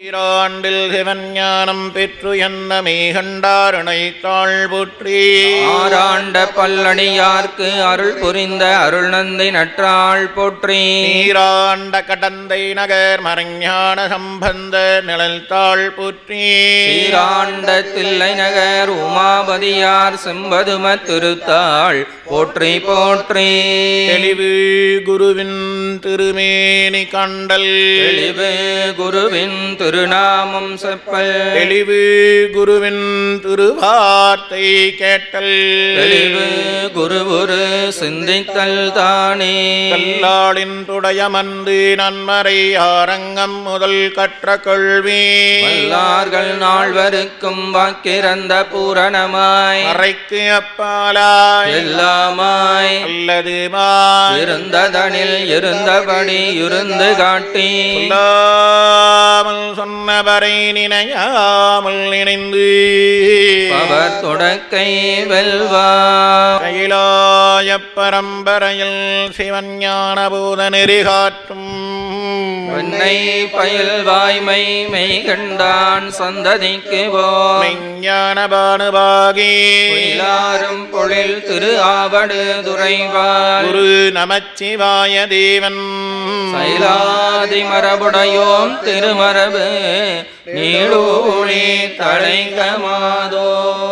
ஈராண்டில் சிவஞானம் பெற்று என்ன மேகண்டாரணை தாழ் போற்றி. ஆராண்ட பல்லடியார்க்கு அருள் புரிந்த அருள் நந்தி நற்றாள் போற்றி. நீராண்ட கடந்தை நகர் மறைஞான சம்பந்த நிழல் தாழ் போற்றி. சீராண்ட தில்லை நகர் உமாபதியார் செம்பதும திருத்தாள் போற்றி போற்றி. தெளிவு குருவின் திருமேனி கண்டல் தெளிவு குருவின் திருநாமம் செப்பல். தெளிவு குருவின் திருவார்த்தை கேட்டல். தெளிவு குருவுரு சிந்தித்தல் தானே. கல்லாளின் துடையமந்து நன்மறை ஆரங்கம் முதல் கற்ற கொள்வி. வல்லார்கள் நால்வருக்கும் வாக்கிறந்த பூரணமாய் மறைக்கு அப்பாலாய் எல்லாமாய் அல்லதுமாய் இருந்ததனில் இருந்தபடி இருந்து காட்டி சொல்லாமல் சொன்னவரை நினையாமல் நினைந்து அவர் தொடக்கை வெல்வார். கைலாய பரம்பரையில் சிவஞான போத நெறி காட்டும் வெண்ணை பயில் வாய்மை மெய் கண்டான் சந்ததிக்கு மெய்ஞான பானுபாகி போயிலாரும் பொழில் திரு ஆவடு துறைவார் குரு நமச்சிவாய தேவன் சைலாதி மரபுடையோம் திருமரபு நீடூழி தழைங்கமாதோ.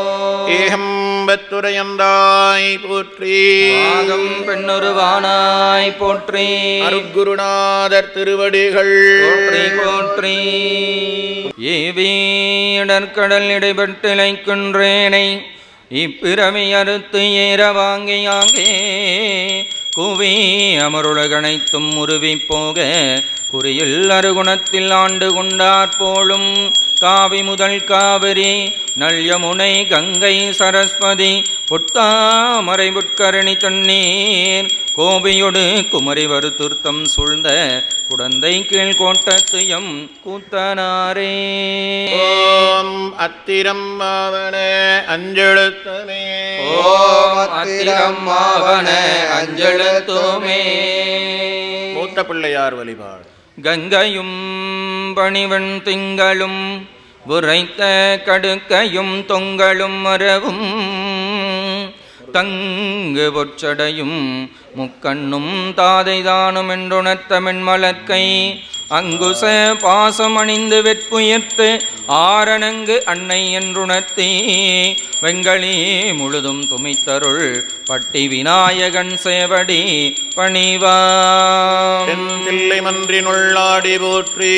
ஏகம்பத்துரையந்தாய் போற்றி. ஆகம் பெண்ணுருவானாய் போற்றி. அருட்குருநாதர் திருவடிகள் போற்றி போற்றி. ஏவியடற்கடல் இடைபட்டிலைக்குன்றேனை இப்பிறவி அறுத்து ஏற வாங்கியாங்கே குவி அமருலகனைத்தும் உருவி போக குறியில் அருகுணத்தில் ஆண்டு கொண்டாற் போலும் காவி முதல் காவிரி நல்யமுனை கங்கை சரஸ்வதி புட்டாமரை புட்கரணி தண்ணீர் கோபியொடு குமரி வருத்துர்த்தம் சூழ்ந்த குடந்தை கீழ் கோட்டத்துயம் கூத்தனாரே. ஓம் அத்திரம் ஆவன அஞ்செழுத்தமே. ஓம் அத்திரம் ஆவன அஞ்செழுத்துமே. மூத்த பிள்ளையார் வழிபாடு. கங்கையும் பணிவன் திங்களும் உரைத்த கடுக்கையும் தொங்கலும் மரவும் தங்கு பொற்சடையும் முக்கண்ணும் தாதைதானும் என்றுணர்த்த மென்மலர்க்கை அங்குச பாசம் அணிந்து வெற்புயர்த்து ஆரணங்கு அன்னை என்றுணர்த்தி வெங்களி முழுதும் துமித்தருள் பட்டி விநாயகன் சேவடி பணிவாம். தில்லை மன்றினுள்ளாடி போற்றி.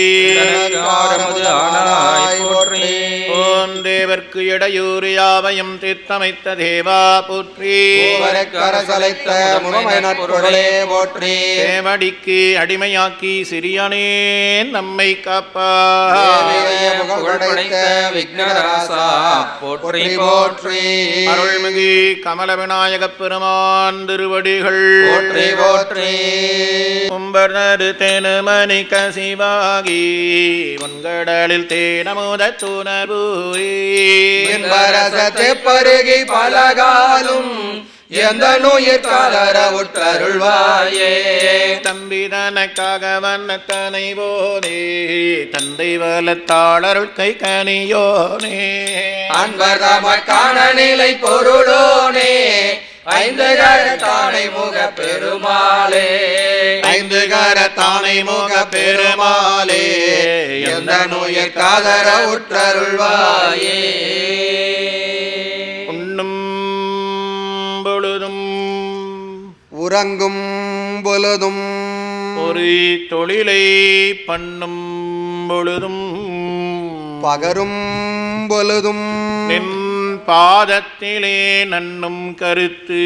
ஆனாய் போற்றி. ஓம் தேவர்க்கு இடையூறு யாவையும் தீர்த்தமைத்த தேவா போற்றி. கரசலைத்த முனைநற்பொருளே போற்றி. சேவடிக்கு அடிமையாக்கி சிறியனே நம்மை காப்பா. புகழ்படைத்த விக்னராசா போற்றி போற்றி. அருள்மிகு கமல விநாயகப் பெருமான் திருவடிகள் போற்றி போற்றி. கும்பர்னரு தெனுமணி கசிவாகி உன்கடலில் தேனமுத துணர்வூரி வரசத்தை பருகி பலகாலும் எந்த நோயிற் கலர உற்றருள்வாயே. தம்பிதனக்காக வண்ணத்தனை போனே தந்தை வலத்தாளருள் கை கனியோனே. அன்பர் தமக்கான நிலை பொருளோனே ஐந்து கரத்தானை முக பெருமாளே. ஐந்து கரத்தானை முக பெருமாளே எந்த நோயிற் கலர உற்றருள்வாயே. உண்ணும் பொழுதும் உறங்கும் பொழுதும் ஒரு தொழிலை பண்ணும் பொழுதும் பகரும் பொழுதும் நின் பாதத்திலே நன்னும் கருத்து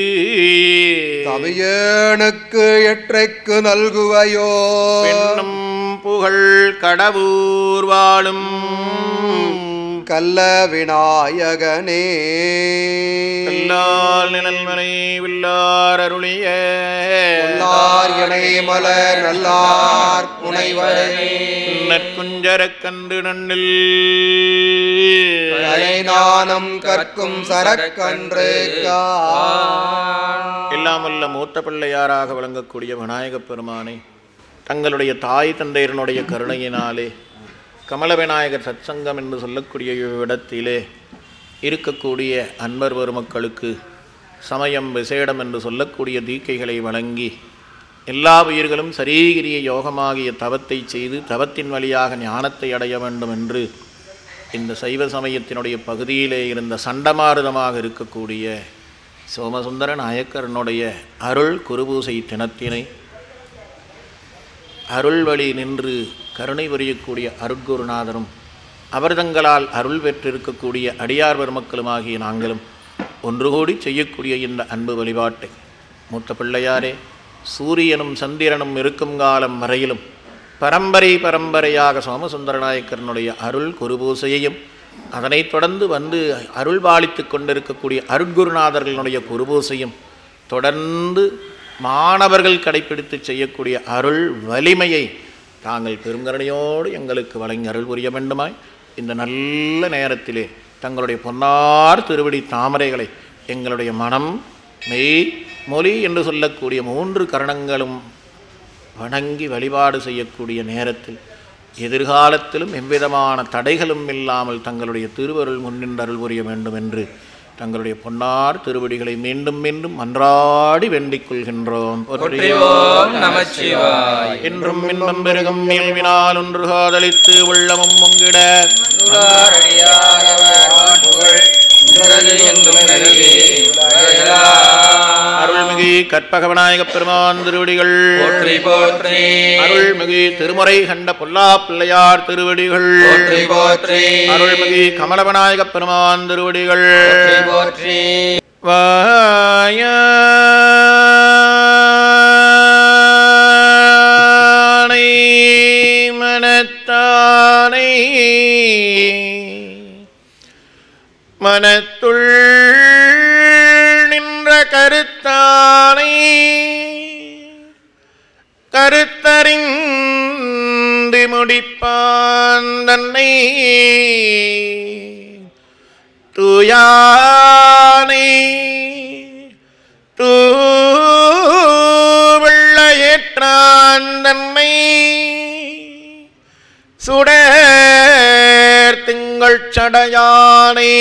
கவியனுக்கு எற்றைக்கு நல்குவையோ. பெண்ணும் புகழ் கடவுர் வாழும் கல்ல விநாயகனே. கல்லால் நிழல்மலை வில்லார் அருளிய இணை மலர் நல்லார் புனைவரே. நற்குஞ்சரக் கண்டு நன்னில் நாணம் கற்கும் சரக்கன்று எல்லாம் வல்ல மூத்த பிள்ளையாராக விளங்கக்கூடிய விநாயகப் பெருமானை தங்களுடைய தாய் தந்தையரனுடைய கருணையினாலே கமல விநாயகர் சத்சங்கம் என்று சொல்லக்கூடிய இடத்திலே இருக்கக்கூடிய அன்பர் பெருமக்களுக்கு சமயம் விசேடம் என்று சொல்லக்கூடிய தீக்கைகளை வழங்கி எல்லா உயிர்களும் சரீகிரிய யோகமாகிய தவத்தை செய்து தவத்தின் வழியாக ஞானத்தை அடைய வேண்டும் என்று இந்த சைவ சமயத்தினுடைய பகுதியிலே இருந்த சண்டமாருதமாக இருக்கக்கூடிய சோமசுந்தர நாயக்கரனுடைய அருள் குருபூசை தினத்தினை அருள் வழி நின்று கருணை புரியக்கூடிய அருட்குருநாதரும் அவர் தங்களால் அருள் பெற்றிருக்கக்கூடிய அடியார் பெருமக்களுமாகிய நாங்களும் ஒன்று கூடி செய்யக்கூடிய இந்த அன்பு வழிபாட்டை மூத்த பிள்ளையாரே சூரியனும் சந்திரனும் இருக்கும் காலம் வரையிலும் பரம்பரையாக சோமசுந்தர நாயக்கரனுடைய அருள் குருபூசையையும் அதனைத் தொடர்ந்து வந்து அருள் பாலித்து கொண்டிருக்கக்கூடிய அருட்குருநாதர்களுடைய குருபூசையும் தொடர்ந்து மாணவர்கள் கடைப்பிடித்து செய்யக்கூடிய அருள் வலிமையை தாங்கள் பெருங்கருணையோடு எங்களுக்கு வழங்கி அருள் புரிய வேண்டுமாய் இந்த நல்ல நேரத்திலே தங்களுடைய பொன்னார் திருவடி தாமரைகளை எங்களுடைய மனம் மெய் மொழி என்று சொல்லக்கூடிய 3 கரணங்களும் வணங்கி வழிபாடு செய்யக்கூடிய நேரத்தில் எதிர்காலத்திலும் எவ்விதமான தடைகளும் இல்லாமல் தங்களுடைய திருவருள் முன்னின்று அருள் புரிய வேண்டும் என்று தங்களுடைய பொன்னார் திருவடிகளை மீண்டும் மீண்டும் மன்றாடி வேண்டிக் கொள்கின்றோம். என்றும் இன்பம் பெருகும் இயல்பினால் ஒன்று காதலித்து உள்ளமும் பொங்கிட அருள்மிகு கற்பக விநாயக பெருமான் திருவடிகள் போற்றி போற்றி. அருள்மிகு திருமுறை கண்ட பொல்லா பிள்ளையார் திருவடிகள் போற்றி போற்றி. அருள்மிகு கமல விநாயக பெருமான் திருவடிகள் போற்றி போற்றி. வாயானை மனத்தானை மனத்துள் நின்ற கருத்தானை கருத்தறிந்து முடிப்பான் தன்னை தூயானை தூவெள்ள ஏற்றான் தன்னை சுடர் திங்கள் சடையானை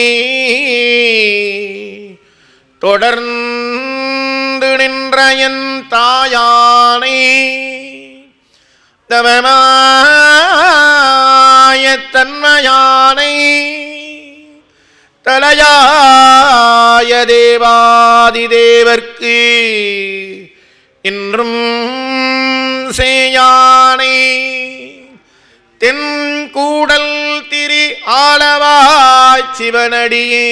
தொடர்ந்து நின்ற என் தாயானை தவமாய தன்மையானை தலையாய தேவாதி தேவர்க்கு இன்றும் சேயானை தென்கூடல் திரி ஆளவாய் சிவனடியே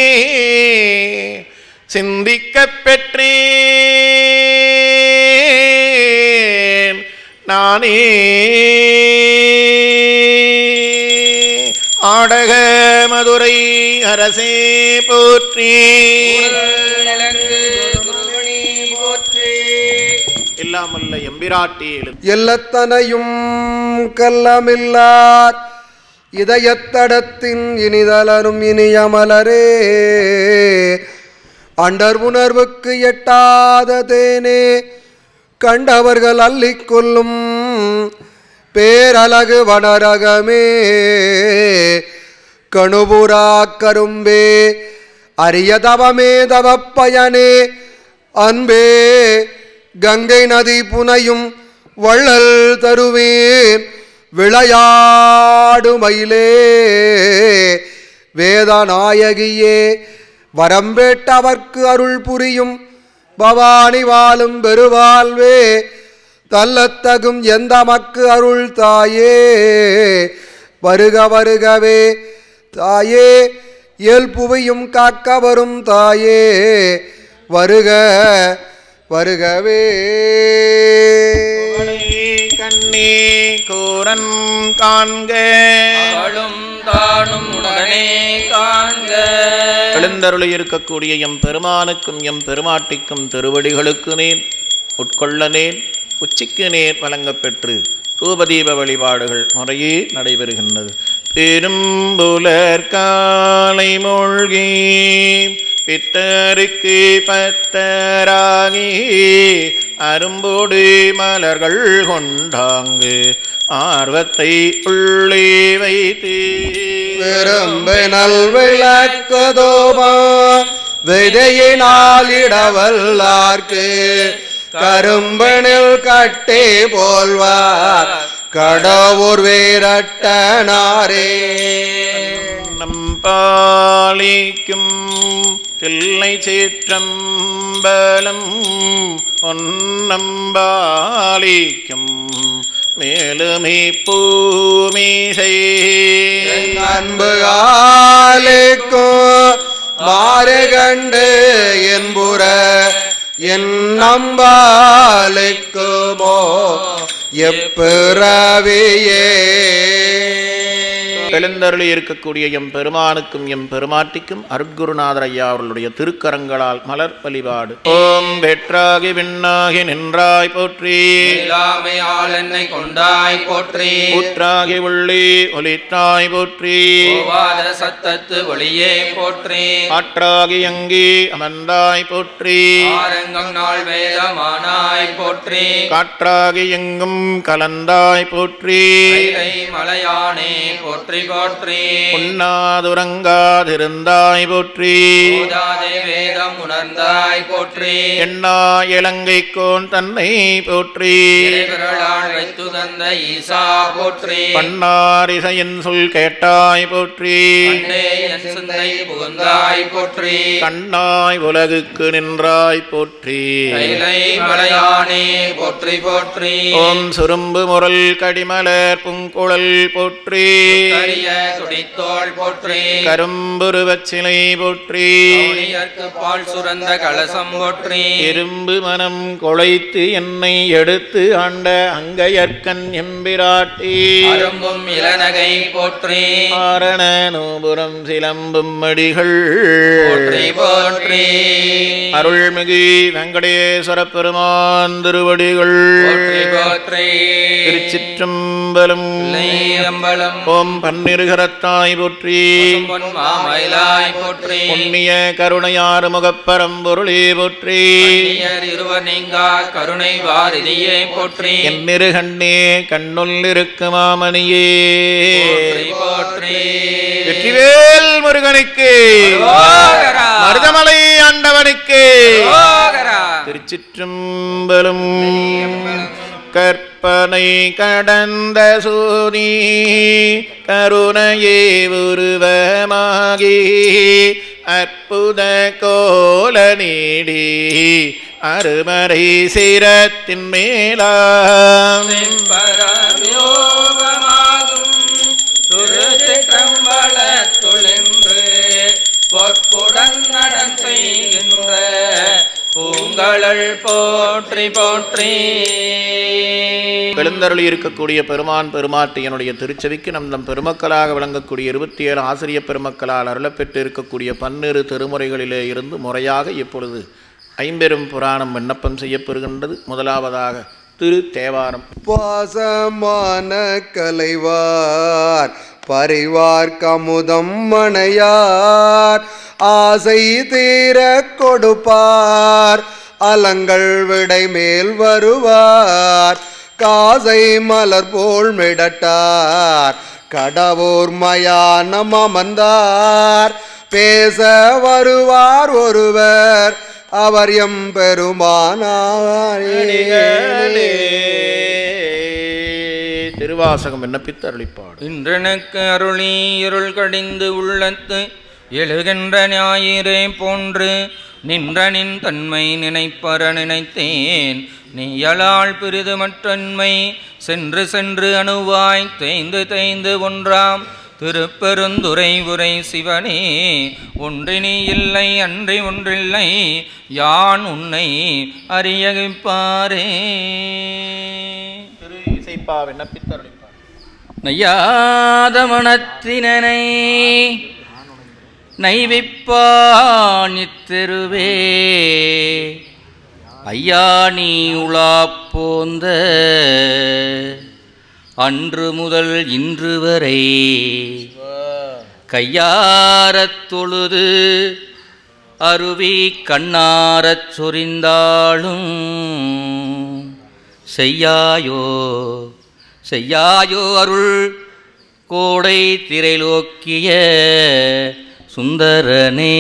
சிந்திக்கப் பெற்றேன் நானே ஆடக மதுரை அரசே போற்றி இல்லாமல்ல எம்பிராட்டி எல்லத்தனையும் கல்லமில்லார் இதயத்தடத்தின் இனிதலரும் இனியமலரே அண்டர் உணர்வுக்கு எட்டாத தேனே கண்டவர்கள் அள்ளிக் கொள்ளும் பேரழகு வனரகமே கணுபுரா கரும்பே அரிய தவமே தவப்பயனே அன்பே கங்கை நதி புனையும் வள்ளல் தருவேன் விளையாடு மயிலே வேதநாயகியே வரம்பேட்டவர்க்கு அருள் புரியும் பவானி வாழும் பெருவாழ்வே தள்ளத்தகும் எந்த மக்கு அருள் தாயே வருக வருகவே தாயே இயல்புவையும் காக்க வரும் தாயே வருக வருகவே கண்ணே கோரன் காண்க ஆளும் தானும் உடனே காண்க எழுந்தருளி இருக்கக்கூடிய எம் பெருமானுக்கும் எம் பெருமாட்டிக்கும் திருவடிகளுக்கு நேர் உட்கொள்ள நேர் உச்சிக்கு நேர் வழங்கப் பெற்று தூபதீப வழிபாடுகள் முறையே நடைபெறுகின்றது. பெரும்புலர் காலை மூழ்கி பித்தருக்கு பத்தராகி அரும்போடு மலர்கள் கொண்டாங்கு ஆர்வத்தை உள்ளே வைத்து விரும்பு நல்விளக்குதோமா விதையினால் இடவல்லார்க்கு கரும்பனில் கட்டே போல்வார் கடவுர் வேரட்டனாரே. நம்பாலிக்கும் தில்லை சேற்றம்பலம் ஒன்னம்பாலிக்கும் மேலுமே பூமிசை அன்பு ஆலைக்கும் மாறுகண்டு என்புற என் நம்பாலைக்குமோ எப்பிறவியே. எழுந்தருளி இருக்கக்கூடிய எம் பெருமானுக்கும் எம் பெருமாட்டிக்கும் அருட்குருநாதர் ஐயா அவர்களுடைய திருக்கரங்களால் மலர் வழிபாடு. ஓம் வெற்றாகி விண்ணாகி நின்றாய் போற்றி, இல்லாமையால் என்னை கொண்டாய் போற்றி, ஊற்றாகி உள்ளே ஒலித்தாய் போற்றி, ஓவாத சத்தத்து ஒளியே போற்றி, ஆற்றாகி அங்கே அமர்ந்தாய் போற்றி, ஆரங்கம் நாள் வேதமானாய் போற்றி, காற்றாகி எங்கும் கலந்தாய் போற்றி, கைலை மலையானே போற்றி போற்றி, உண்ணாதுறங்காதிருந்தாய் போற்றி, ஓதாதே வேதம் உணர்ந்தாய் போற்றி, எண்ணா இலங்கைக்கோன் தன்னை போற்றி, இறைவிரலால் வைத்து தந்த ஈசா போற்றி, பன்னாரிசையின் சொல் கேட்டாய் போற்றி, பண்டே என் சிந்தை புகுந்தாய் போற்றி, கண்ணாய் உலகுக்கு நின்றாய் போற்றி, கைலை மலையானே போற்றி போற்றி, ஓம் சுரும்பு முரல் கடிமலர் புங்குழல் போற்றி, கரிய துடித்தோள் போற்றி, கரும்புருவச் சிலை போற்றி, கவுனியர்க்கு பால் சுரந்த கலசம் போற்றி, இரும்பு மனம் கொளைத்து என்னை எடுத்து ஆண்ட அங்கையற்கண் எம்பிராட்டி, அரும்பும் இளநகை போற்றி, ஆரண நூபுரம் சிலம்பும் மடிகள் போற்றி போற்றி, அருள்மிகு வெங்கடேஸ்வர பெருமான் திருவடிகள் போற்றி போற்றி, திருச்சிற்றம்பலம். அம்பலம் ஓம் பன்னிருகரத்தாய் போற்றி, பொன் மாமயிலாய் போற்றி, புண்ணிய கருணையாறு முகப்பரம்பொருளே போற்றி, கண்ணியர் இருவர் நீங்கா கருணை வாரிதியே போற்றி, என்னிருகண்ணே கண்ணுள் இருக்கு மாமணியே போற்றி போற்றி, வெற்றிவேல் முருகனுக்கு, அரோகரா. மருதமலை ஆண்டவனுக்கு, அரோகரா. திருச்சிற்றம்பலம். கற்பனை கடந்த சூரி கருணையே உருவமாகி அற்புத கோல நீடி அருமறை சிரத்தின் மேலாம் பரயோகமாகும் திருச்சிற்றம்பலத்துளென்று பொற்புடன் நடன் செய்கின்ற பூங்கழல் போற்றி போற்றி. எழுந்தருளி இருக்கக்கூடிய பெருமான் பெருமாட்டியனுடைய திருச்செவிக்கு நம் பெருமக்களாக விளங்கக்கூடிய 27 ஆசிரியப் பெருமக்களால் அருளப்பெற்று இருக்கக்கூடிய 12 திருமுறைகளிலே இருந்து முறையாக இப்பொழுது 5 பெரும் புராணம் விண்ணப்பம் செய்யப்பெறுகின்றது. முதலாவதாக திரு தேவாரம். பாசமான கலைவார் பரிவார் கமுதம் மணையார் ஆசை தீர கொடுப்பார் அலங்கள் விடை மேல் வருவார் காசை மலர் போல் மிடட்டார் கடவுர் மயானம் அமர்ந்தார் பேச வருவார் ஒருவர் அவர் எம் பெருமானாரே. திருவாசகம் விண்ணப்பித்து அருளிப்பாடு. இன்றனுக்கு அருளி இருள் கடிந்து உள்ளத்து எழுகின்ற ஞாயிறே போன்று நின்றனின் தன்மை நினைப்பற நினைத்தேன் நீயலால் பிரிது மற்றன்மை சென்று சென்று அணுவாய் தேய்ந்து தேய்ந்து ஒன்றாம் திருப்பெருந்துரை உரை சிவனே ஒன்றினி இல்லை அன்றி ஒன்றில்லை யான் உன்னை அறியகிப்பாரே. திரு இசைப்பா விண்ணப்பித்து அருளிப்பாடு. நையாத மனத்தினனை நைவிப்பானித்தெருவே ஐயா நீ உலா போந்த அன்று முதல் இன்று வரை கையாரத் தொழுது அருவி கண்ணாரச் சொரிந்தாளும் செய்யாயோ செய்யாயோ அருள் கோடை திரைலோக்கிய சுந்தரனே.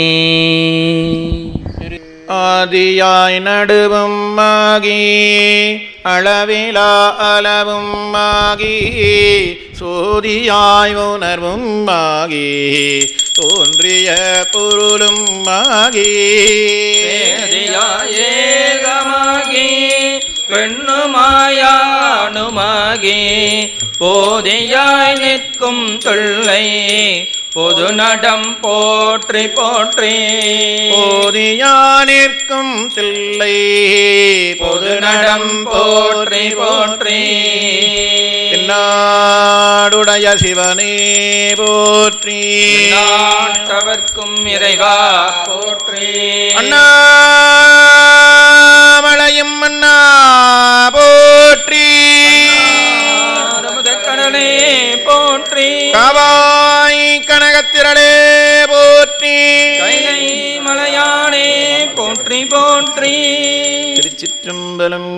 ஆதியாய் நடுவும் ஆகி அளவிலா அளவும் ஆகி சோதியாய் உணர்வும் ஆகி தோன்றிய பொருளும் ஆகி ஏகமாகி பெண்ணுமாயானுமாகி போதியாய் நிற்கும் தொல்லை பொது நடம் போற்றி போற்றி. போதியானிற்கும் தில்லை பொது நடம் போற்றி போற்றி. நாடுடைய சிவனே போற்றி. நாட்டவர்க்கும் இறைவா போற்றி. அண்ணாமலையும் அண்ணா போற்றி. கடலே போற்றி. காவாய் கனகத்திரளே போற்றி. கைலை மலையானே போற்றி போற்றி. திருச்சிற்றம்பலம்.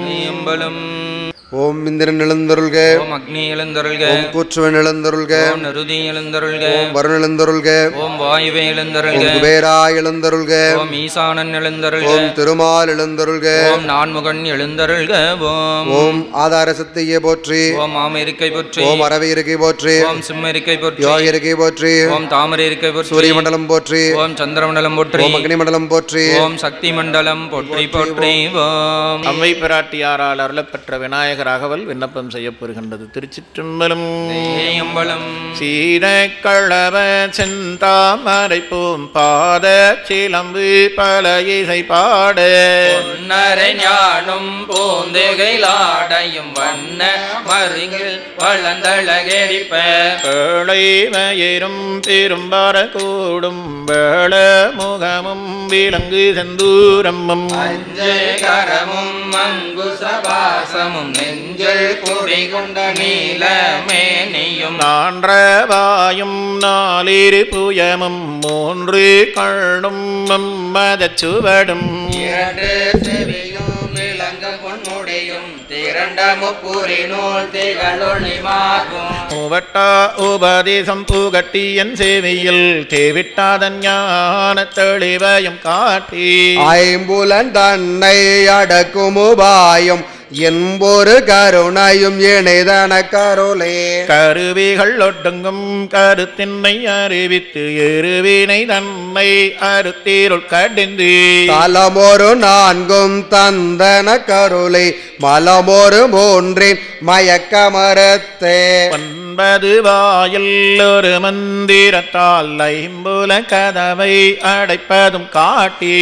ஓம் இந்திரன் எழுந்தருள்க. ஓம் அக்னி எழுந்தருள்க. ஓம் கூற்றுவன் எழுந்தருள்க. ஓம் நருதி எழுந்தருள்க. ஓம் வருண் எழுந்தருள்க. ஓம் வாயுவே எழுந்தருள்க. ஓம் குபேரா எழுந்தருள்க. ஓம் ஈசானன் எழுந்தருள்க. ஓம் திருமால் எழுந்தருள்க. ஓம் நான்முகன் எழுந்தருள்க. ஓம் ஓம் ஆதார சக்தியை போற்றி. ஓம் ஆமெரிக்கை போற்றி. ஓம் அரவை இருக்கை போற்றி. ஓம் சிம்மரிக்கை போற்றி. யோகி இருக்கை போற்றி. ஓம் தாமரை இருக்கை போற்றி. சூரிய மண்டலம் போற்றி. ஓம் சந்திரமண்டலம் போற்றி. ஓம் அக்னி மண்டலம் போற்றி. ஓம் சக்தி மண்டலம் போற்றி போற்றி. ஓம் அம்மை பிராட்டியாரால் அருளப்பெற்ற விநாயகர் ராகவல் விண்ணப்பம் செய்யப்பெறுகின்றது. திருச்சிற்றம்பலம். ஏயம்பலம். சீரக்களவ செந்தாமரைப்பூம் பாத சிலம்பு பல இசை பாட பொன்னரை ஞானும் பூந்தெகைலாடையும் வண்ண மருங்கில் வளர்ந்தழகெடிப்ப பேழை மயிரும் திரும்பர கூடும் வேள முகமும் விலங்கு செந்தூரமும் கரமும் அங்குசபாசமும் நெஞ்சல் பொறி கொண்ட நீலமேனியும் நான்றவாயும் நாலிரு புயமும் மூன்று கண்ணும் மதச்சுவடும் இரண்டு செவியும் விளங்க பொன்முடியும் திரண்ட முப்புரி நூல் திகழொளி மாகும் மூவட்டா உபதேசம் புகட்டியன் சேவையில் தேவிட்டாதன் ஞான தெளிவையும் காட்டி ஐம்புலன் தன்னை அடக்கும் உபாயம் என்பொரு கருணையும் இணைதன கருளே. கருவிகள் ஒடுங்கும் கருத்தின்மை அறிவித்து எருவினை தன்னை அறுத்தீருள் கடிந்து தலமொரு நான்கும் தந்தன கருளை மலமொரு மூன்றின் மயக்கமரத்தே. 9 வாயில் ஒரு மந்திரத்தால் ஐம்புல கதவை அடைப்பதும் காட்டி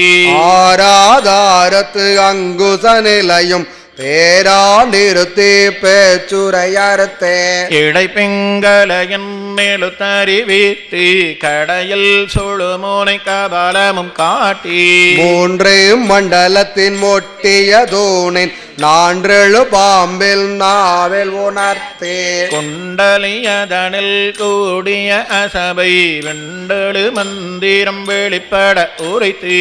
ஆராதாரத்து அங்குச நிலையும் பேரா நிறுத்தி பேச்சுரையறுத்தே. இடைப்பிங்களையின் எழுத்தறிவித்து கடையில் சுழுமுனை கபாலமும் காட்டி மூன்று மண்டலத்தின் மொட்டிய தூணின் நான்றெழு பாம்பில் நாவில் உணர்த்தே. குண்டலியதனில் கூடிய அசபை வெண்டெழு மந்திரம் வெளிப்பட உரைத்து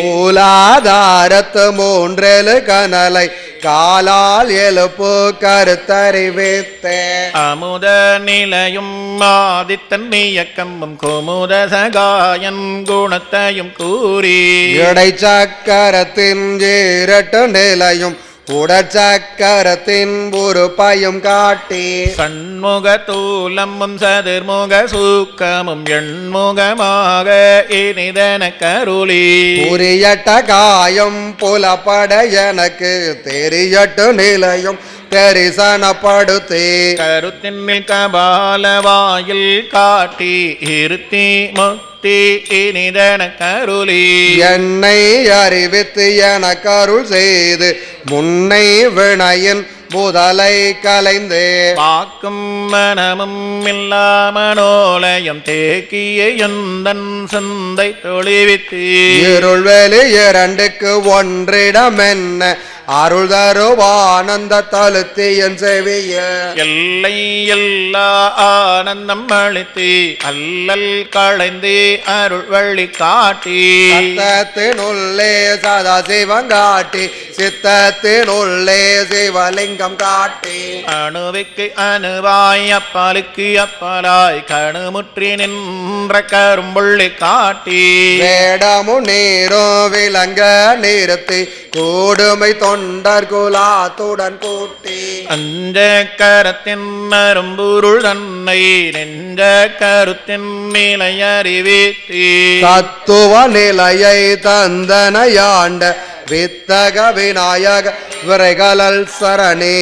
மூலாதாரத்து மூன்றெழு கனலை காலால் எழுப்பு கருத்தறிவித்தே. அமுத நிலையும் ஆதித்தன் இயக்கமும் குமுத சகாயன் குணத்தையும் கூறி இடைச்சக்கரத்தின் இரட்டு நிலையும் உடற்சக்கரத்தின் உறுப்பையும் காட்டி சண்முக தூலமும் சதுர்முக சூக்கமும் எண்முகமாக இனிதன கருளி உரியட்ட காயம் புலப்பட எனக்கு தெரியட்டு நிலையும் தரிசனப்படுத்தி கருத்தின்மில் கபால வாயில் காட்டி இருத்தி முக்தி இனிதன கருளி என்னை அறிவித்து என கருள் செய்து முன்னை வினையின் முதலை கலைந்தே. பாக்கும் மனமும் இல்லாமனோலயம் தேக்கிய எந்தன் சிந்தை தொழிவித்து இருள் வெளி இரண்டுக்கு ஒன்றிடம் என்ன அருள் தருவானந்த தலுத்தியன் செவிய எல்லை எல்லா ஆனந்தம் அளித்து அல்லல் களைந்து அருள் வழி காட்டி சித்தத்தினுள்ளே சதா சிவங்காட்டி சித்தத்தினுள்ளே சிவலிங்கம் காட்டி அணுவுக்கு அணுவாய் அப்பாலுக்கு அப்பாலாய் கணுமுற்றி நின்ற கரும்புள்ளி காட்டி வேடமு நீரோ விலங்க நிறுத்தி கூடுமை தொண்டர் குலாத்துடன் கூட்டி அஞ்ச கரத்தின் அரும்பொருள் தன்னை நெஞ்ச கருத்தின் நிலை அறிவித்து தத்துவ நிலையை தந்தனையாண்ட வித்தக விநாயக விரைகலல் சரணே.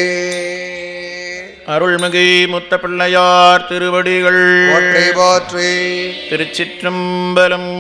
அருள்மிகு முத்த பிள்ளையார் திருவடிகள் போற்றி போற்றி. திருச்சிற்றம்பலம்.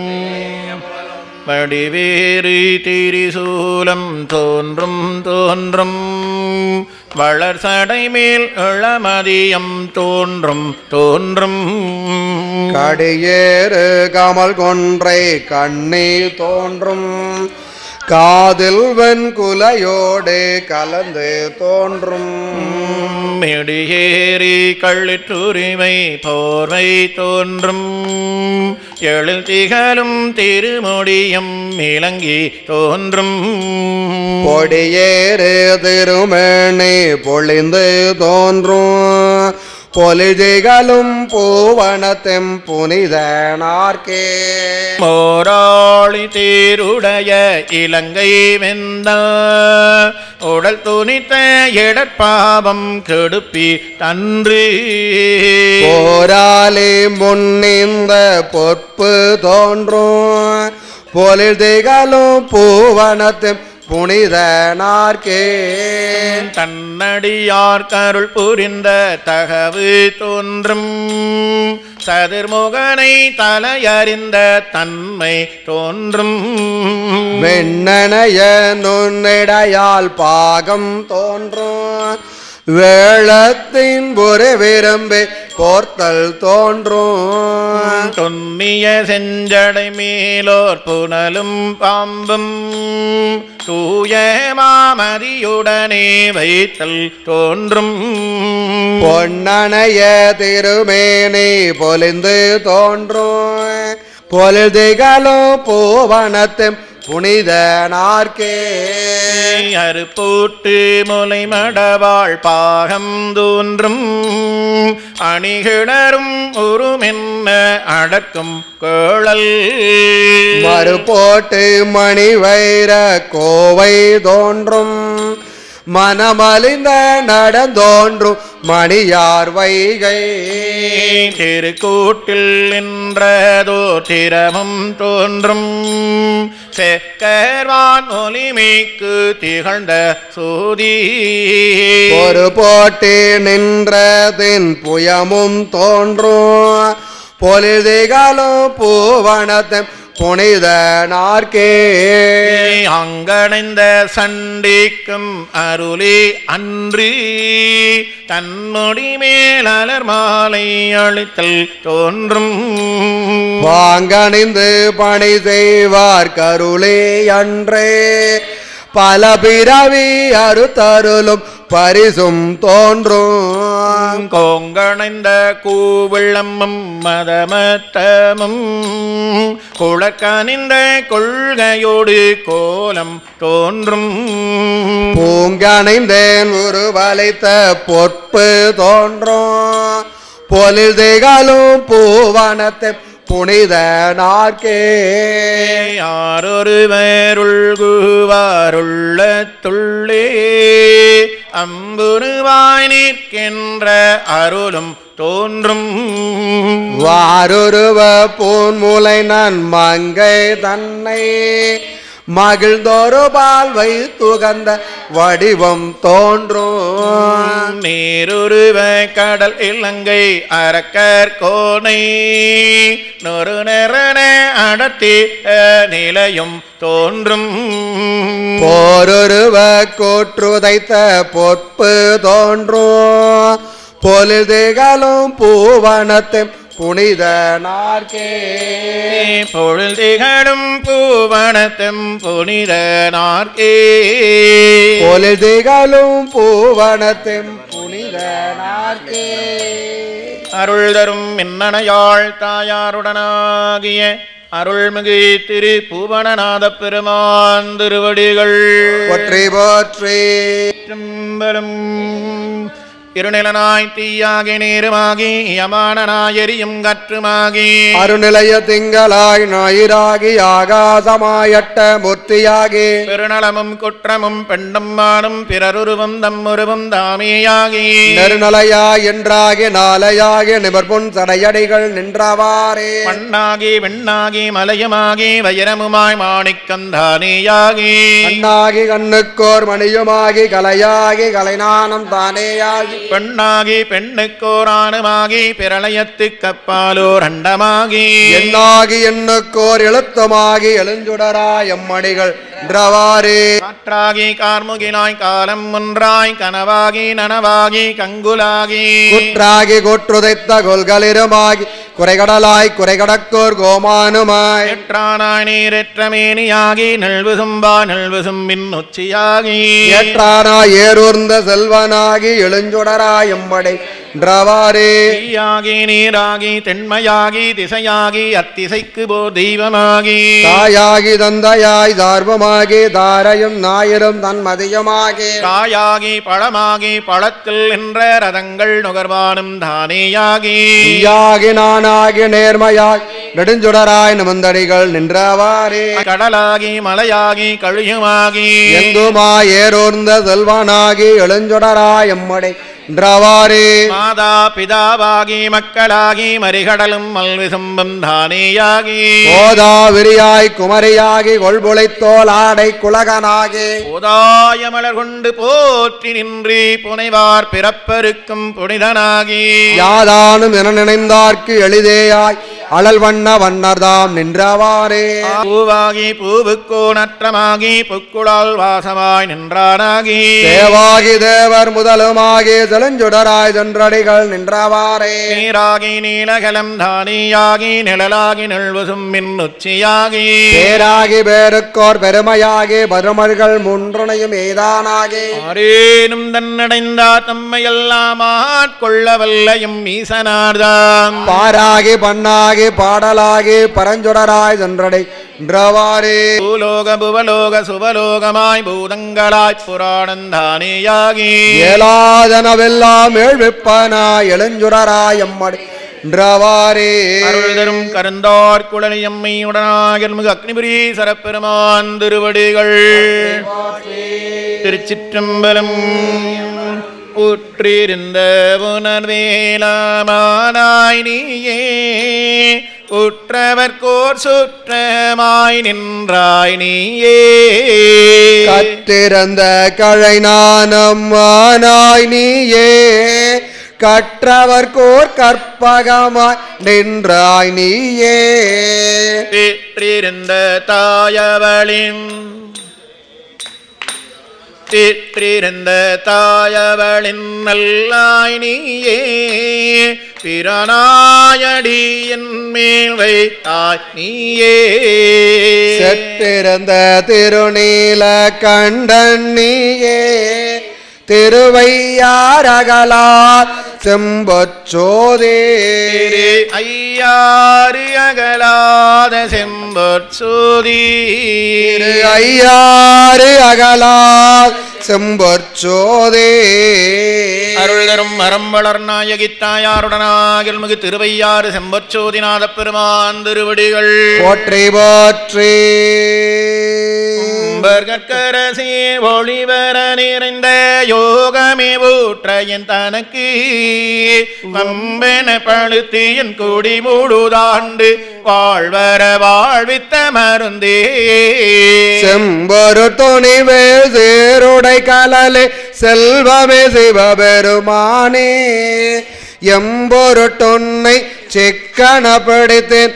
வடிவேறு திரிசூலம் தோன்றும் தோன்றும் வளர் சடை மேல் இளமதியம் தோன்றும் தோன்றும் கடியேறு கமல் கொன்றை கண்ணீர் தோன்றும் காதில் வெண்குலையோடு கலந்து தோன்றும் மெடியேறி கள்ளிற்றுரிமை போர்வை தோன்றும் எழில் திகழும் திருமுடியும் இலங்கி தோன்றும் பொடியேறு திருமேனி பொழிந்து தோன்றும் பொலிதிகளும் பூவனத்தெம் புனிதனார்க்கே மோராளி தேருடைய இலங்கை வெந்த உடல் துணித்த எடற்பாவம் கெடுப்பி தன்று போராளி முன்னிந்த பொற்பு தோன்றும் பொலிதிகளும் பூவனத்தெம் புனிதனார்க்கே தன்னடியார் கருள் புரிந்த தகவு தோன்றும் சதுர்முகனை தலையறிந்த தன்மை தோன்றும் வெண்ணனைய நுண்ணிடையால் பாகம் தோன்றும் வேளத்தின் ஒரு விரும்பி போர்த்தல் தோன்றும் தொன்னிய செஞ்சடை மேலோர் புனலும் பாம்பும் தூய மாமதியுடனே வைத்தல் தோன்றும் பொன்னனைய திருமேனி பொலிந்து தோன்றும் பொலிதிகளோ பூவனத்தும் புனிதனார்க்கே அறுப்பூட்டு முலை மடவாள் பாகம் தோன்றும் அணிகிணரும் உருமென்ன அடக்கும் கேளல் மறுபோட்டு மணி வைர கோவை தோன்றும் மனமலிந்த நடந்தோன்றும் மணியார் வைகை திருக்கூட்டில் நின்றதோ திரமும் தோன்றும் செக்கர்வான் ஒலிமிக்கு திகழ்ந்த சோதி ஒரு போட்டி நின்றதின் புயமும் தோன்றும் பொலிதிகளும் பூவனத்தும் புனிதனார்க்கே அங்கணைந்த சண்டிக்கும் அருளே அன்று தன்முடி மேலர் மாலை அளித்தல் தோன்றும் வாங்கணிந்து பணி செய்வார் கருளே அன்றே பல பிறவி அறுத்தருளும் பரிசும் தோன்றும் கோங்கணைந்த கூவிளமும் மதமத்தமும் குளக்கணிந்த கொள்கையோடு கோலம் தோன்றும் பூங்கணைந்தேன் உருவளைத்த பொற்பு தோன்றும் பொலிதிகளும் பூவனத்தை புனிதனார்க்கே யாரொருவருள்குவாருள்ளத்துள்ளே அம்புருவாய் நிற்கின்ற அருளும் தோன்றும் வாருருவ பூன்முலை நான் மங்கை தன்னை மகிழ்ந்தோரு பால் வைத்துகந்த வடிவம் தோன்றும் நீருருவ கடல் இலங்கை அரக்கர் கோனை நொறு நெறன அடர்த்தி நிலையும் தோன்றும் போருருவ கூற்றுதைத்த பொற்பு தோன்றும் பொலிதிகளும் பூவனத்தை புனித நார்க்கே பொருள் திகழும் பூவனத்தும் புனித நார்க்கே பொலில் திகழும் பூவனத்தும் புனித நார்க்கே அருள் தரும் மின்னணையாள் தாயாருடனாகிய அருள்மிகு திரு பூவனநாத பெருமான் திருவடிகள் போற்றி போற்றி. திரும்பலும் இருநிலனாய் தீயாகி நீருமாகி யமானனாய் எரியும் கற்றுமாகி அருநிலைய திங்களாய் ஞாயிறாகி ஆகாசமாயட்ட மூர்த்தியாகி பெருநலமும் குற்றமும் பெண்ணும் மானும் பிறருருவும் தம்முருவும் தாமியாகி நெருநலையாய் என்றாகி நாளையாகி நிபர்புன் சடையடிகள் நின்றவாறே மண்ணாகி வெண்ணாகி மலையுமாகி வைரமுமாய் மாணிக்கந்தானியாகி கண்ணாகி கண்ணுக்கோர் மணியுமாகி கலையாகி கலைநானம் தானேயாகி பெண்ணாகி பெண்ணுக்கோரானுமாகி பிரளயத்து கப்பாலோர் அண்டமாகி எண்ணாகி எண்ணுக்கோர் எழுத்துமாகி எழுஞ்சுடராய் எம்மடிகள் என்றவாறே காற்றாகி கார்முகிலாய் காலம் ஒன்றாய் கனவாகி நனவாகி கங்குலாகி குற்றாகி கூற்றுதைத்த கொள்களிருமாகி குறைகடலாய் குறைகடக்கோர் கோமானுமாய் எற்றானாய் நீரெற்றமேனியாகி நெல்வுசும்பா நெல்வுசும்பின் உச்சியாகி ஏற்றானாய் ஏறூர்ந்த செல்வனாகி எழுஞ்சுடராய் எம்மடை என்றவாறே தீயாகி நீராகி தென்மையாகி திசையாகி அத்திசைக்கு போர் தெய்வமாகி தாயாகி தந்தையாய் சார்பமாகி தாரையும் ஞாயிறும் தன்மதியுமாகி காயாகி பழமாகி பழத்தில் நின்ற ரதங்கள் நுகர்வானும் தானேயாகி தீயாகி நானாகி நேர்மையாய் நெடுஞ்சுடராய் நிமந்தடிகள் நின்றவாறே கடலாகி மலையாகி கழியுமாகி எங்குமாய் ஏறூர்ந்த செல்வனாகி எழுஞ்சுடராய் எம்மடை என்றவாறே மாதா பிதாவாகி மக்களாகி மறிகடலும் மல்விசும்பும் தானேயாகி கோதாவிரியாய் குமரியாகி கொள்புளைத்தோல் ஆடை குலகனாகி போதாய மலர் கொண்டு போற்றி நின்றி புனைவார் பிறப்பருக்கும் புனிதனாகி யாதானும் என நினைந்தார்க்கு எளிதேயாய் அழல் வண்ண வண்ணர்தாம் நின்றவாறே பூவாகி பூவுக்கோ நற்றமாகி புக்குளால் வாசமாய் நின்றானாகி தேவாகி தேவர் முதலுமாகி செழுஞ்சுடராய் சென்றடிகள் நின்றவாறே நீராகி நீலகலம் தானியாகி நிழலாகி நெல்வசும்பின் உச்சியாகி பேராகி பேருக்கோர் பெருமையாகி பருமர்கள் முன்றுணையும் ஏதானாகி ஆரேனும் தன்னடைந்தார் தம்மையெல்லாம் ஆட்கொள்ளவல்லையும் ஈசனார்தாம் பாராகி பண்ணாகி பாடலாகி பரஞ்சுடராய் சென்றடை என்றவாறே பூலோக புவலோக சுவலோகமாய் பூதங்களாய் புராணந்தானேயாகி ஏலாதனவெல்லாம் ஏழ்விப்பனாய் எழுஞ்சுடராய் எம்மடி என்றவாறே அருள் தரும் கருந்தார் குழலியம்மையுடனாக மிகு அக்னிபுரி சரப்பெருமான் திருவடிகள் திருச்சிற்றம்பலம் உற்றிருந்த உணர்வேலாமானாய் நீயே உற்றவர்கோர் சுற்றமாய் நின்றாய் நீயே கற்றிருந்த கழை நாணம் ஆனாய் நீயே கற்றவர்கோர் கற்பகமாய் நின்றாய் நீயே பெற்றிருந்த தாயவளின் திற்றிருந்த தாயவளின் நல்லாய் நீயே பிறனாயடியின் மேல் வைத்தாய் நீயே செற்றிருந்த திருநீல கண்டன் நீயே திருவையாரகலார் செம்பொச்சோதே ஐயாறு அகலாத செம்பொற்சோதி ஐயாறு அகலார் செம்பொற்சோதே அருள் தரும் மரம் வளர் நாயகித்தாயாருடனாகில் மிகு திருவையாறு செம்பொற்சோதிநாத பெருமான் திருவடிகள் போற்றி போற்றி. கற்கரசே ஒளிவர நிறைந்த யோகமே ஊற்ற என் தனக்கு வம்பென பழுத்து என் கொடி முழுதாண்டு வாழ்வர வாழ்வித்த மருந்தே செம்பொரு துணிவே சேருடை கலலே செல்வமே சிவபெருமானே எம்பொருட்டொன்னை செக்கன பிடித்தேன்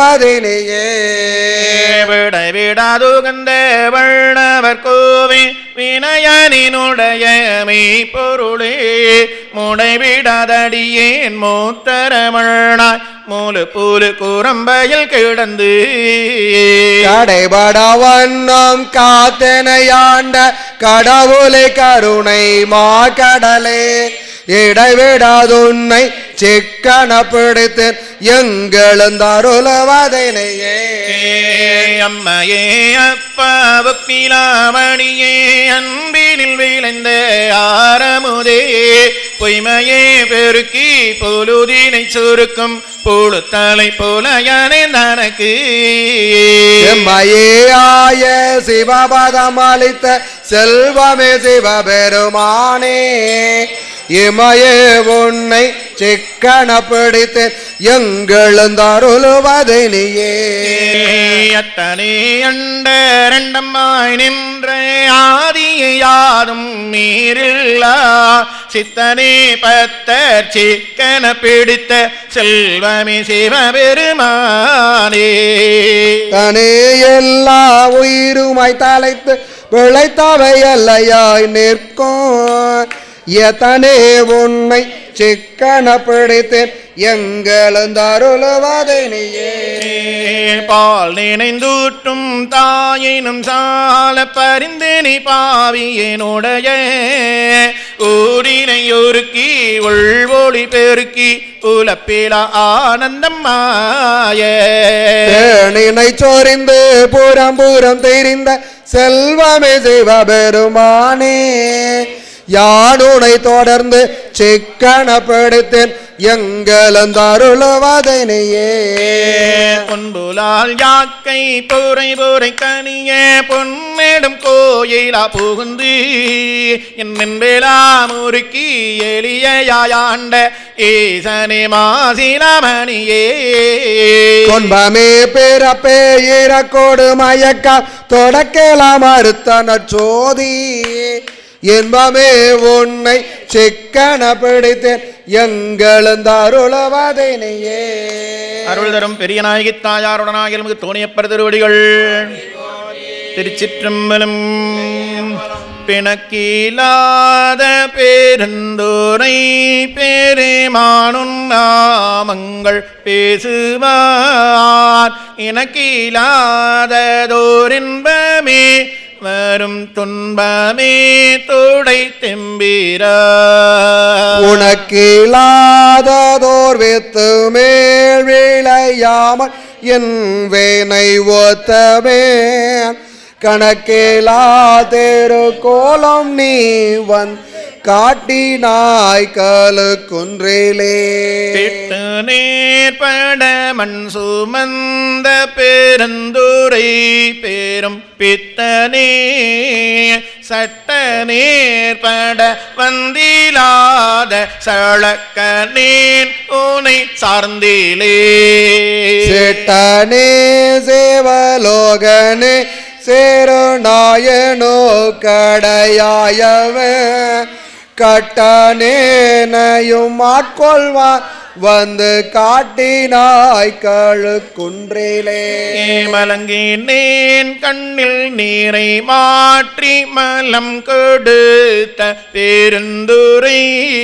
எங்களுந்தருளுவதினையே விடை விடாதுகந்த வண்ணவர் கோவே வினயனினுடைய மெய்ப்பொருளே முடைவிடாதடியேன் மூத்தரமழாய் மூலு பூலு குரம்பையில் கிடந்து கடைபட வண்ணம் காத்தனையாண்ட கடவுளை கருணை மாக்கடலே இடைவிடாதுன்னை சிக்கன பிடித்து எங்களந்தருளவதனையே அம்மையே அப்பாவுக்கிலாமணியே அன்பினில் விளைந்த ஆரமுதே பொய்மையே பெருக்கி பொழுதினை சுருக்கும் பொழுத்தலை போலயனே தனக்கு எம்மையே ஆய சிவபதம் அளித்த செல்வமே சிவபெருமானே இமையே உன்னை சிக்கன பிடித்து எங்களந்தருளுவதனையே அத்தனை அண்ட ரெண்டம்மாய் நின்ற ஆதியை யாதும் மீறில்லா சித்தனே பத்தர் சிக்கன பிடித்த செல்வமே சிவபெருமானே தனே எல்லா உயிருமாய் தலைத்து பிழைத்தவை அல்லையாய் நிற்கும் எத்தனே உன்னை சிக்கன பிடித்தேன் எங்களந்தருளுவதனையே பால் நினைந்தூட்டும் தாயினும் சால பரிந்தினி பாவியனுடைய ஊடினை ஒருக்கி உள்வொளி பெருக்கி உலப்பில ஆனந்தம் மாய தேனினை சொரிந்து புறம் புறம் தெரிந்த செல்வமே சிவபெருமானே யானுனை தொடர்ந்து சிக்கன பிடித்தேன் எங்களந்தருளுவதனையே பொன்புலால் யாக்கை பொறை பொறை கனிய பொன்னேடும் கோயிலா புகுந்து என் வேளா முறுக்கி எளியாண்ட ஈசனே மாசிலமணியே கொன்பமே பிறப்பே இறக்கோடு மயக்கா தொடக்கலாம் அறுத்தன சோதி என்பமே உன்னை சிக்கன பிடித்தேன் எங்களந்தருளுவதனையே அருள் தரும் பெரிய நாயகி தாயாருடனாக நமக்கு தோணியப்பர் திருவடிகள் திருச்சிற்றம்பலம் பிணக்கிலாத பேருந்தோரை பேருமானும் நாமங்கள் பேசுவார் இனக்கிலாததோரின்பமே வரும் துன்பமே துடை தெம்பீரா உனக்கிலாததோர் வித்து மேல் விளையாமல் என் வேனை ஒத்தமே கணக்கிலா தேரு கோலம் நீ காட்டினாய் கலு குன்றிலே பிட்டு நேர்பட மண் சுமந்த பெருந்துரை பேரும் பித்தனே சட்ட நேர்பட வந்திலாத சழக்கனேன் உனை சார்ந்திலே சிட்டனே சேவலோகனே சேரு நாயனோ கடையாயவன் கட்டனேனையும் ஆட்கொள்வான் வந்து காட்டினாய் கழு குன்றிலே மலங்கினேன் கண்ணில் நீரை மாற்றி மலம் கொடுத்த பெருந்துரை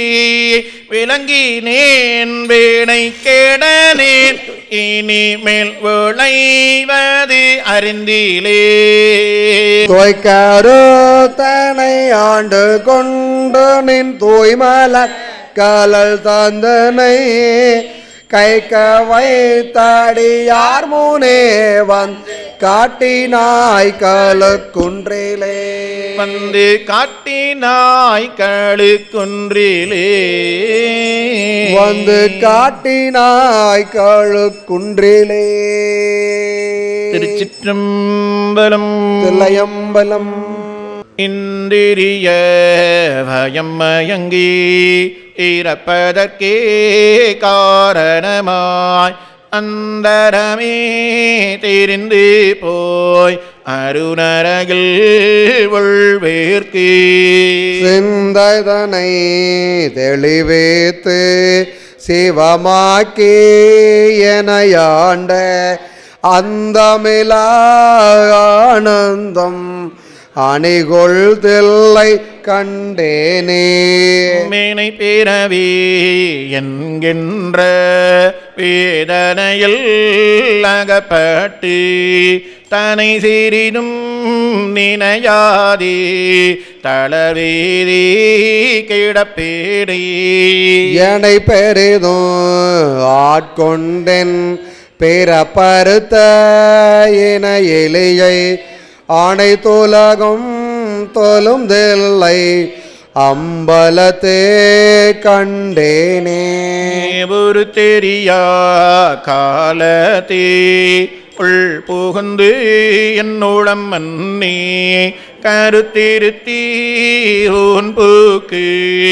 விளங்கினேன் வேணை கேடனேன் இனிமேல் விளைவது அறிந்திலே தோய்க்காரோ தனை ஆண்டு கொண்டு நின் தூய்மல கலல் தந்தனை கைக்க வைத்தாடி யார் முனே வந்து காட்டினாய் கலு குன்றிலே வந்து காட்டினாய் கழு குன்றிலே வந்து காட்டினாய் கழு குன்றிலே திருச்சிற்றம்பலம் தில்லையம்பலம் இந்திரிய பயம் மயங்கி இறப்பதற்கே காரணமாய் அந்தரமே தெரிந்து போய் அருணரகில் உள்வேர்க்கு சிந்தனை தெளிவேத்து சிவமாக்கி எனையாண்ட அந்தமிலா ஆனந்தம் அணிகொள் தில்லை கண்டேனே. மேனை பிறவி என்கின்ற வேதனையில் அகப்பட்டு தனை சிறிதும் நினையாதே தளவேதி கிடப்பேடி எனை பெரிதும் ஆட்கொண்டென் பிறப்பறுத்த என எலியை அனைத்துலகம் தொலும் தில்லை அம்பலத்தே கண்டேனே. ஒரு தெரியா காலத்தே உள் புகுந்து என்னுளம் மன்னி கருத்திருத்தி உன் பூக்கு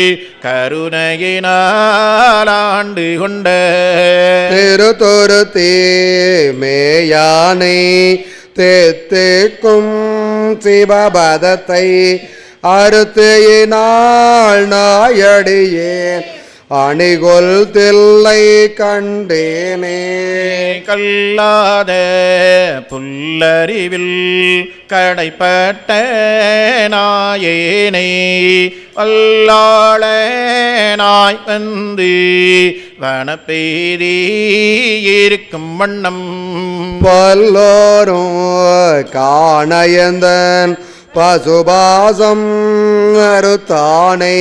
கருணையினால் ஆண்டு கொண்ட திருத்தொருத்தே மேயானை தேக்கும் சிவபதத்தை அறுத்தையினால் நாயடியேன் அணிகொள் தில்லை கண்டேனே. கல்லாத புல்லறிவில் கடைப்பட்ட நாயேனை வல்லாள நாய் வந்து வனப்பெய்தி இருக்கும் வண்ணம் பல்லோரும் காணயந்தன் பசுபாசம் அறுத்தானே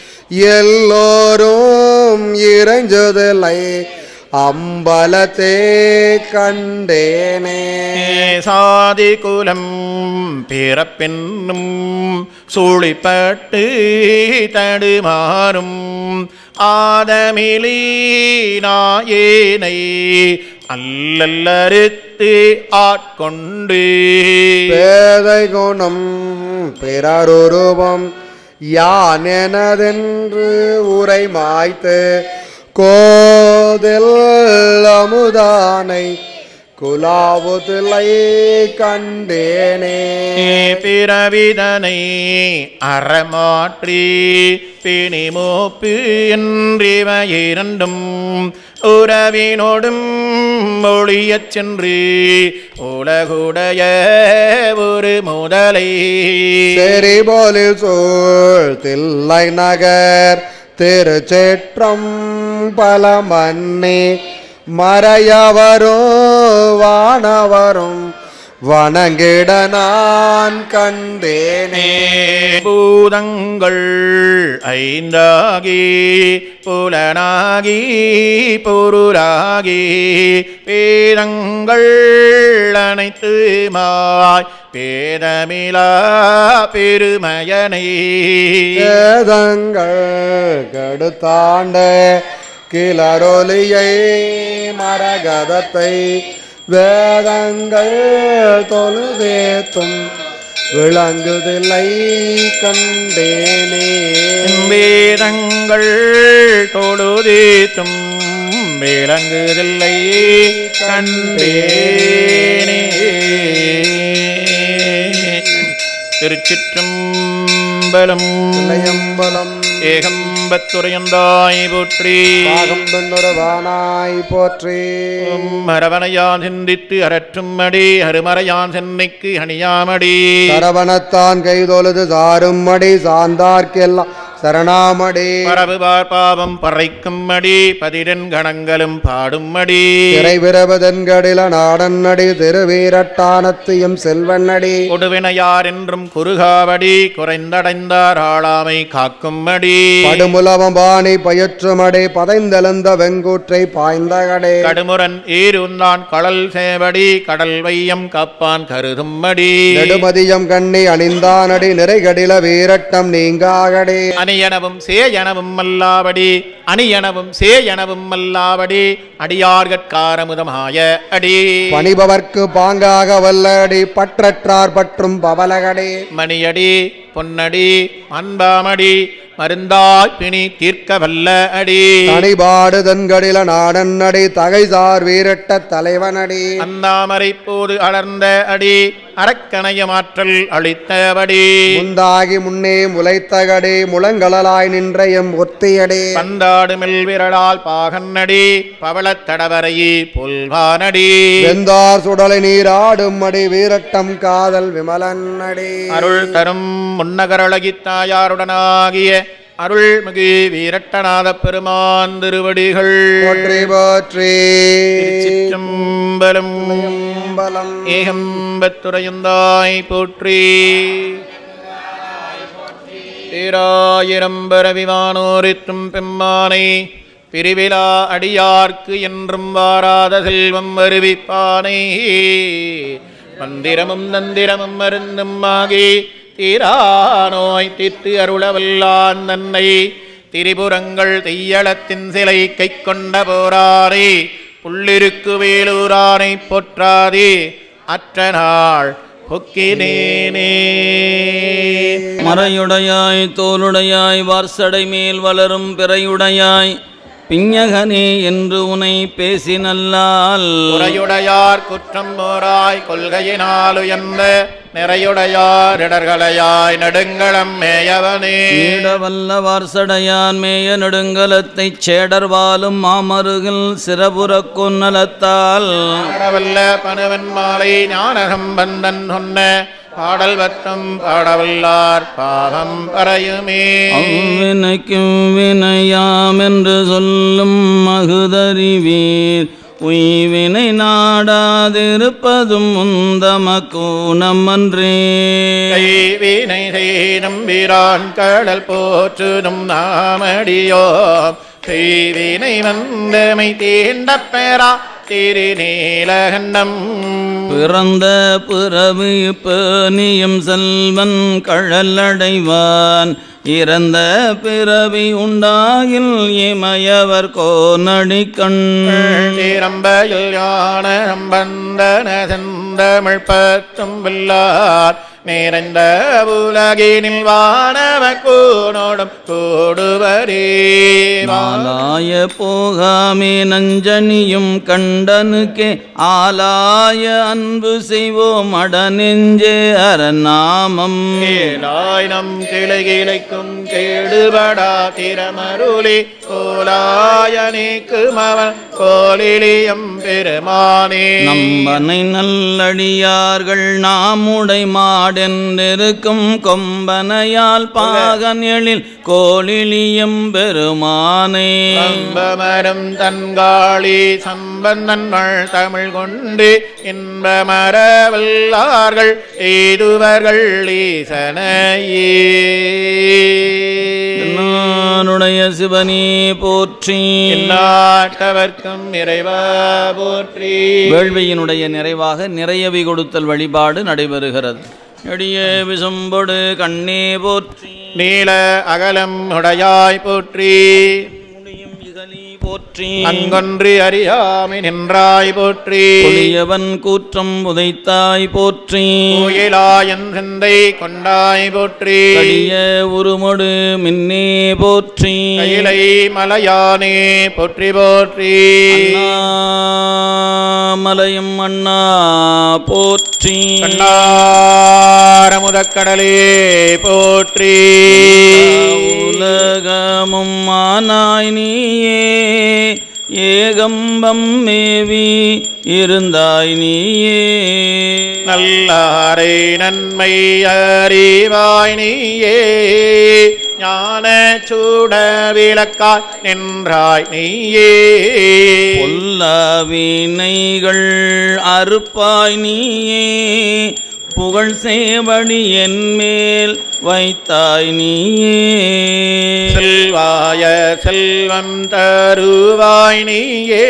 எல்லோரும் இறைஞ்சதில்லை அம்பலத்தே கண்டேனே. சாதி குலம் பிறப்பென்னும் சூழிப்பட்டு தடுமாறும் ஆதமிலி நாயேனை அல்லல்லறுத்து ஆட்கொண்டு பேதை குணம் பிறருருவம் யான் எனதென்று உரை மாய்த்து கோதில் அமுதானை குலாவுதில்லை கண்டேனே. பிறவிதனை அறமாற்றி பிணிமோப்பு என்றிவ இரண்டும் உறவினோடும் மொழியச் சென்று உலகுடைய ஒரு முதலை செறிபோலில் சூழ் தில்லை நகர் திருச்சேற்றம் பல மன்னே மறையவரும் வானவரும் வணங்கிட நான் கண்டேனே. பூதங்கள் ஐந்தாகி புலனாகி பொருளாகி வேதங்கள் அனைத்துமாய் பேதமிலா பெருமயனை வேதங்கள் கடுத்தாண்ட கிளரொலியை மரகதத்தை வேதங்கள் தொழுதேத்தும் விளங்குதில்லை கண்டேனே. வேதங்கள் தொழுதேத்தும் விளங்குதில்லை கண்டேனே. திருச்சிற்றம்பலம் இளையம்பலம் ஏகம்பத்துரையந்தாய் போற்றி பாகம்பெண்ணுறவானாய் போற்றி. அரவணையான் சிந்தித்து அரற்றும் அடி அருமறையான் சென்னைக்கு அணியாமடி சரவணத்தான் கைதொழுது சாரும் அடி சார்ந்தார்க்கெல்லாம் சரணாமடி. பரவு பாவம் பறைக்கும் அடி பதிடன் கணங்களும் பாடும் அடி திரைவிரவதன்கடில நாடன் அடி திருவீரட்டானத்தையும் செல்வன் அடி. கொடுவினையார் என்றும் குறுகாவடி குறைந்தடைந்தார் ஆளாமை காக்கும் அடி படுமுலவம் பாணி பயிற்றுமடி பதைந்தெழுந்த வெங்கூற்றை பாய்ந்தகடே. கடுமுரன் ஏறுந்தான் கடல் சேவடி கடல் வையம் காப்பான் கருதும் அடி நெடுமதியம் கண்ணி அணிந்தானடி நிறைகடில வீரட்டம் நீங்காகடே. அணியனவும் சேயனவும் மல்லாவடி அணியனவும் சேயனவும் மல்லாவடி அடியார்கட்காரமுதமாய அடி பணிபவர்க்கு பாங்காக வல்லடி பற்றற்றார் பற்றும் பவலகடே. மணியடி பொன்னடி அன்பாமடி மருந்தாய் பிணி தீர்க்க வல்ல அடி தனிபாடு தன்கடில நாடன் அடி தகைசார் வீரட்ட தலைவனடி அந்தாமரை போது அலர்ந்த அடி அரக்கணையமாற்றல் அளித்தபடி முந்தாகி முன்னே முளைத்தகடி முழங்களாய் நின்ற எம் ஒத்தியடி பந்தாடு மெல்விரலால் பாகன்னடி பவளத்தடவரையே புல்வானடி வெந்தார் சுடலை நீராடும் அடி வீரட்டம் காதல் விமலன் அடி அருள் தரும் முன்னகரழகித்தாயாருடனாகிய அருள்மிகு வீரட்டநாத பெருமான் திருவடிகள் போற்றி போற்றி சிற்றம்பலம் பலம் ஏகம்பத்துரையந்தாய் போற்றி பேராயிரம் பரவிவானோரிற்றும் பெம்மானை பிரிவிழா அடியார்க்கு என்றும் வாராத செல்வம் வருவிப்பானை மந்திரமும் தந்திரமும் மருந்தும் ஆகி தீரானோய் தித்து அருளவல்லான் தன்னை திரிபுரங்கள் தெய்யளத்தின் சிலை கை கொண்ட போராரே புள்ளிருக்கு வேலூரானை போற்றாதே அற்ற நாள் பொக்கினேனே. மறையுடையாய் தோளுடையாய் வார்சடை மேல் வளரும் பிறையுடையாய் பிஞகனே என்று உனை பேசினல்லால் உரையுடையார் குற்றம் போராய் கொள்கையினால் உயர்ந்த நிறையுடையார் இடர்களையாய் நெடுங்களம் மேயவனே நீடவல்ல வார்சடையான் மேய நெடுங்கலத்தைச் சேடர்வாலும் மாமருகில் சிறபுறக் கொன்னலத்தால் பாடவல்ல பனுவன் மாலை ஞானசம்பந்தன் சொன்ன பாடல் வத்தம் பாடவல்லார் பாவம் பறையுமே அவ்வினைக்கும் வினையாம் என்று சொல்லும் மகுதறிவீர் உய்வினை நாடாதிருப்பதும் உந்தமக்கூனமன்றே கைவினை செய்தும் வீரான் கடல் போற்றுதும் நாமடியோ கைவினை வந்தமை தீண்ட பெறா திருநீலகண்டம் பிறந்த பிறவி பேணியும் செல்வன் கழலடைவான் இறந்த பிறவி உண்டாகில் இமயவர் கோனடிக்கண் திரம்பையில் யான சம்பந்தன செந்தமிழ் பத்தும் வில்லார் நிறைந்த உலகினில் வானவ கூனோடும் கூடுவரே ஆலாய போகாமே நஞ்சனியும் கண்டனுக்கே ஆலாய அன்பு செய்வோம் அடநெஞ்சே அரணாமம் கேளாய் நம் கிளை கிளைக்கும் கேடுபடா திறமருளி கோலாயனிக்கும் அவன் கோலிலியம் பெருமானே நம்பனை நல்லடியார்கள் நாமுடை மாடென்றிருக்கும் கொம்பனையால் பாகன் எழில் கோலிலியம் பெருமானே அம்பமரம் தன்காளி சம்பந்தன்கள் தமிழ் கொண்டு இன்பமர வல்லார்கள் எய்துவர்கள் ஈசனையே நானுடைய சிவனே போற்றி நாட்டவர்க்கும் இறைவா போற்றி வேள்வியினுடைய நிறைவாக நிறையவி கொடுத்தல் வழிபாடு நடைபெறுகிறது. எடிய விசும்பொடு கண்ணே போற்றி நீல அகலம் உடையாய் போற்றி முடியும் இகலி போற்றி அங்கொன்று அறியாமை நின்றாய் போற்றி கொடியவன் கூற்றம் உதைத்தாய் போற்றி கோயிலாயன் சிந்தை கொண்டாய் போற்றி கடிய உருமொடு மின்னே போற்றி கையிலை மலையானே போற்றி போற்றி மலையும் அண்ணா போற்றி கண்ணாரமுதக்கடலே போற்றி உலகமும் ஆனாய் நீயே ஏகம்பம் மேவி இருந்தாய் நீயே நல்லாரை நன்மை அறிவாய் நீயே ஞான சூட விளக்காய் நின்றாய் நீயே பொல்லவினைகள் அறுப்பாய் நீயே புகழ் சேவடி என் மேல் வைத்தாய் நீயே செல்வாய செல்வம் தருவாய் நீயே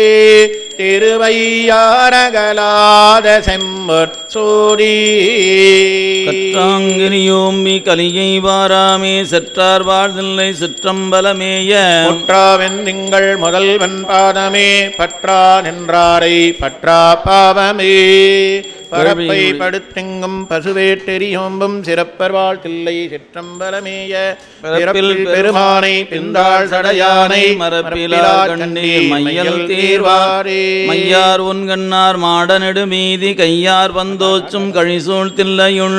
திருவையாரகலாத செம்பொற் சோதி கற்றாங்கிரியோம்பி கலியை வாராமே செற்றார் வாழ்தில்லை சிற்றம்பலமேய முற்றாவென் திங்கள் முதல்வன் பாதமே பற்றா நின்றாரை பற்றா பாவமே பரப்பை படுத்தெங்கும் பசுவேட்டெரியோம்பும் சிறப்பர்வாள் தில்லை சிற்றம்பலமேய பிறப்பில் பெருமானை பிந்தாள் சடையானை மரப்பிலார் கண்ணீர் மையல் தீர்வாரே மையார் உன்கண்ணார் மாடநெடுமீதி கையார் வந்தோச்சும் கழிசூழ் தில்லையுள்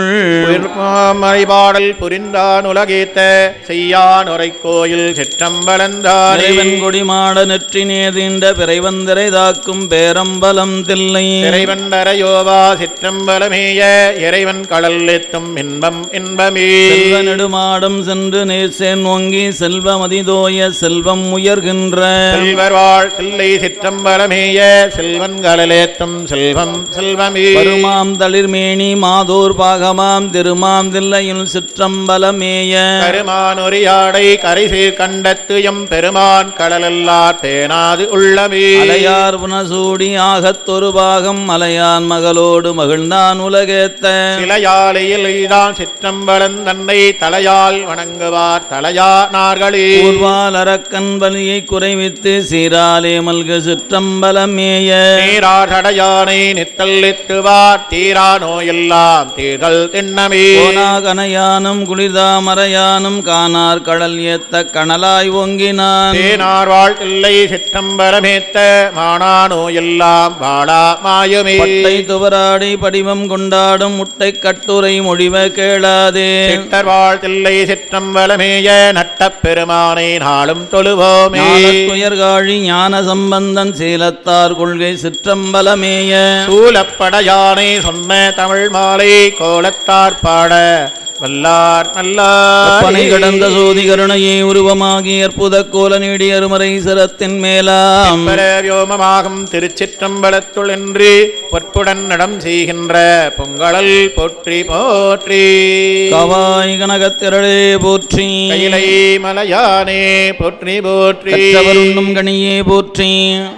மறைபாடல் புரிந்தான் உலகேத்த செய்யான் உரைக்கோயில் சிற்றம்பலந்தாரே கொடி மாட நெற்றி நேதின்ற பிறைவந்தரை தாக்கும் பேரம்பலம் தில்லை இறைவண்டரையோவா சிற்றம்பலமேய இறைவன் கடல் எத்தும் இன்பம் இன்பமே செல்வ நெடுமாடம் சென்று நேசேன் ஓங்கி செல்வமதிதோய செல்வம் உயர்கின்ற செல்வர்வாழ் தில்லை சிற்றம்பலமேய செல்வன் கடலேத்தும் செல்வம் செல்வமே பெருமாம் தளிர்மேனி மாதோர் பாகமாம் திருமாம் தில்லையில் சிற்றம்பலமேய கருமானொரியாடை கரைசீர் கண்டத்து எம் பெருமான் கடலல்லார் தேனாது உள்ளமே அலையார் புனசூடி ஆகத்தொரு பாகம் மலையான் மகளோடு மகிழ்ந்தான் உலகேத்த சிலையாலையில் இதான் சிற்றம்பலன் தன்னை தலையால் வணங்குவார் தலையானார்களே ஊர்வால் அரக்கன் பலியை குறைவித்து சீராலே மல்கு சிற்றம்பலமேய நீரார் சடையானை நித்தல்லித்துவார் தீரா நோயெல்லாம் தீர்கள் திண்ணமே கனையானும் குளிர்தாமரையானும் காணார் கடல் ஏத்த கணலாய் ஓங்கினான் தேனார் வாழ் தில்லை சிற்றம்பலமேத்த மானா நோயெல்லாம் வாழா மாயுமே பட்டை துவராடி படிவம் கொண்டாடும் முட்டை கட்டுரை மொழிவ கேளாதே சிட்டர்வாழ் தில்லை சிற்றம்பலமேய நட்டப் பெருமானை நாளும் தொழுவோமே துயர்காழி ஞான சம்பந்தன் சீலத்தார் கொள்கை சிற்றம்பலமேய சூலப்படையானை சொன்ன தமிழ் மாலை கோலத்தார் பாட வல்லார் நல்லார் பனை கடந்த சோதி கருணையே உருவமாகி அற்புத கோல நீடி அருமறை சிரத்தின் மேலாம் வியோமமாகும் திருச்சிற்றம்பலத்துள் என்று பொற்புடன் நடம் செய்கின்ற பொங்கலல் போற்றி போற்றி கவாய் கனகத்திரளே போற்றி கைலை மலையானே போற்றி போற்றி கற்றவருண்ணும் கணியே போற்றி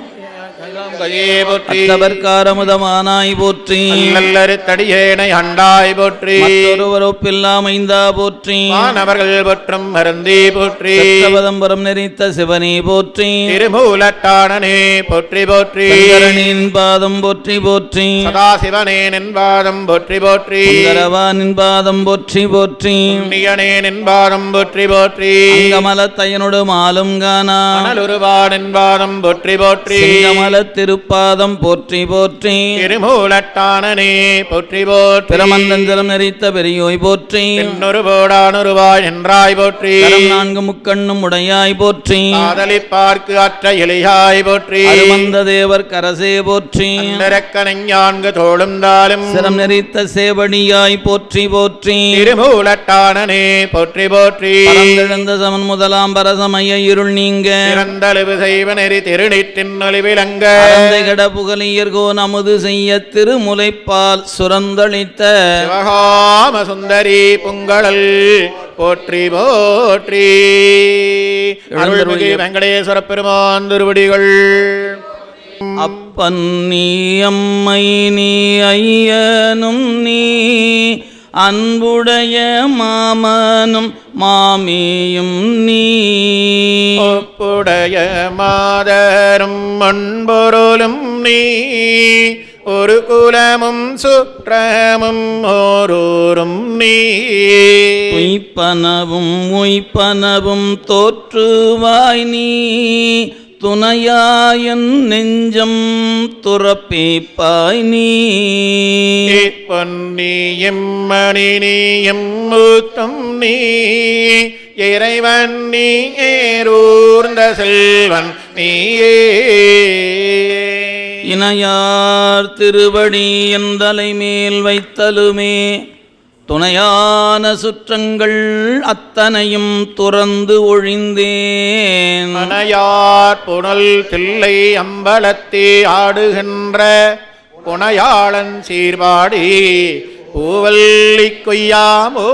அத்தவர்காரமுதமானாய் போற்றி நல்லரு தடியேனை அண்டாய் போற்றி மற்றொருவரொப்பில்லாமைந்தா போற்றி மாணவர்கள் போற்றும் மருந்தி போற்றி பதம்பரம் நெறித்த சிவனே போற்றி திருமூலட்டானனே போற்றி போற்றி நின் பாதம் போற்றி போற்றி சதாசிவனே நின் பாதம் போற்றி போற்றி நின் பாதம் போற்றி போற்றி புண்ணியனே நின் பாதம் போற்றி போற்றி அங்கமலத்தையனோடு மாலும் காணா அனலுருவானின் பாதம் போற்றி போற்றி திருப்பாதம் போற்றி போற்றி திருமூலட்டானனே போற்றி போற்றி பிரமந்தஞ்சலம் நெறித்த பெரியோய் போற்றி இன்னொரு போடானொருவாய் நின்றாய் போற்றி நான்கு முக்கண்ணும் உடையாய் போற்றி காதலிப்பார்க்கு அற்ற இலையாய் போற்றி அருமந்த தேவர் கரசே போற்றி ஞான்கு தோளுந்தாலும் சிரம் நெறித்த சேவடியாய் போற்றி போற்றி திருமூலட்டானனே போற்றி போற்றி பரந்தெழுந்த சமன் முதலாம் பரசமய இருள் நீங்க இறந்தளவு செய்வ நெறி திருநீற்றின் ஒளிவிலங்க கட புகழியர்கோ நமது செய்ய திருமுலைப்பால் சுரந்தளித்த சிவகாம சுந்தரி புங்கழல் போற்றி போற்றி அருள்மிகு வெங்கடேஸ்வர பெருமான் திருவடிகள் அப்பன் நீ அம்மை நீ ஐயனும் நீ அன்புடைய மாமனும் மாமியும் நீ ஒப்புடைய மாதரும் மண்பொருளும் நீ ஒரு குலமும் சுற்றமும் ஓரோரும் நீ உய்ப்பனவும் தோற்றுவாய் நீ துணையாயன் நெஞ்சம் துறப்பிப்பாய் நீ பொன்னியும் மணி நீயும் மூத்தம் நீ இறைவன் நீ ஏரூர்ந்த செல்வன் நீயே இணையார் திருவடி எந்தலை மேல் வைத்தலுமே துணையான சுற்றங்கள் அத்தனையும் துறந்து ஒழிந்தேன் மனையார் புனல் தில்லை அம்பலத்தே ஆடுகின்ற புனையாளன் சீர்பாடி பூவல்லி கொய்யாமோ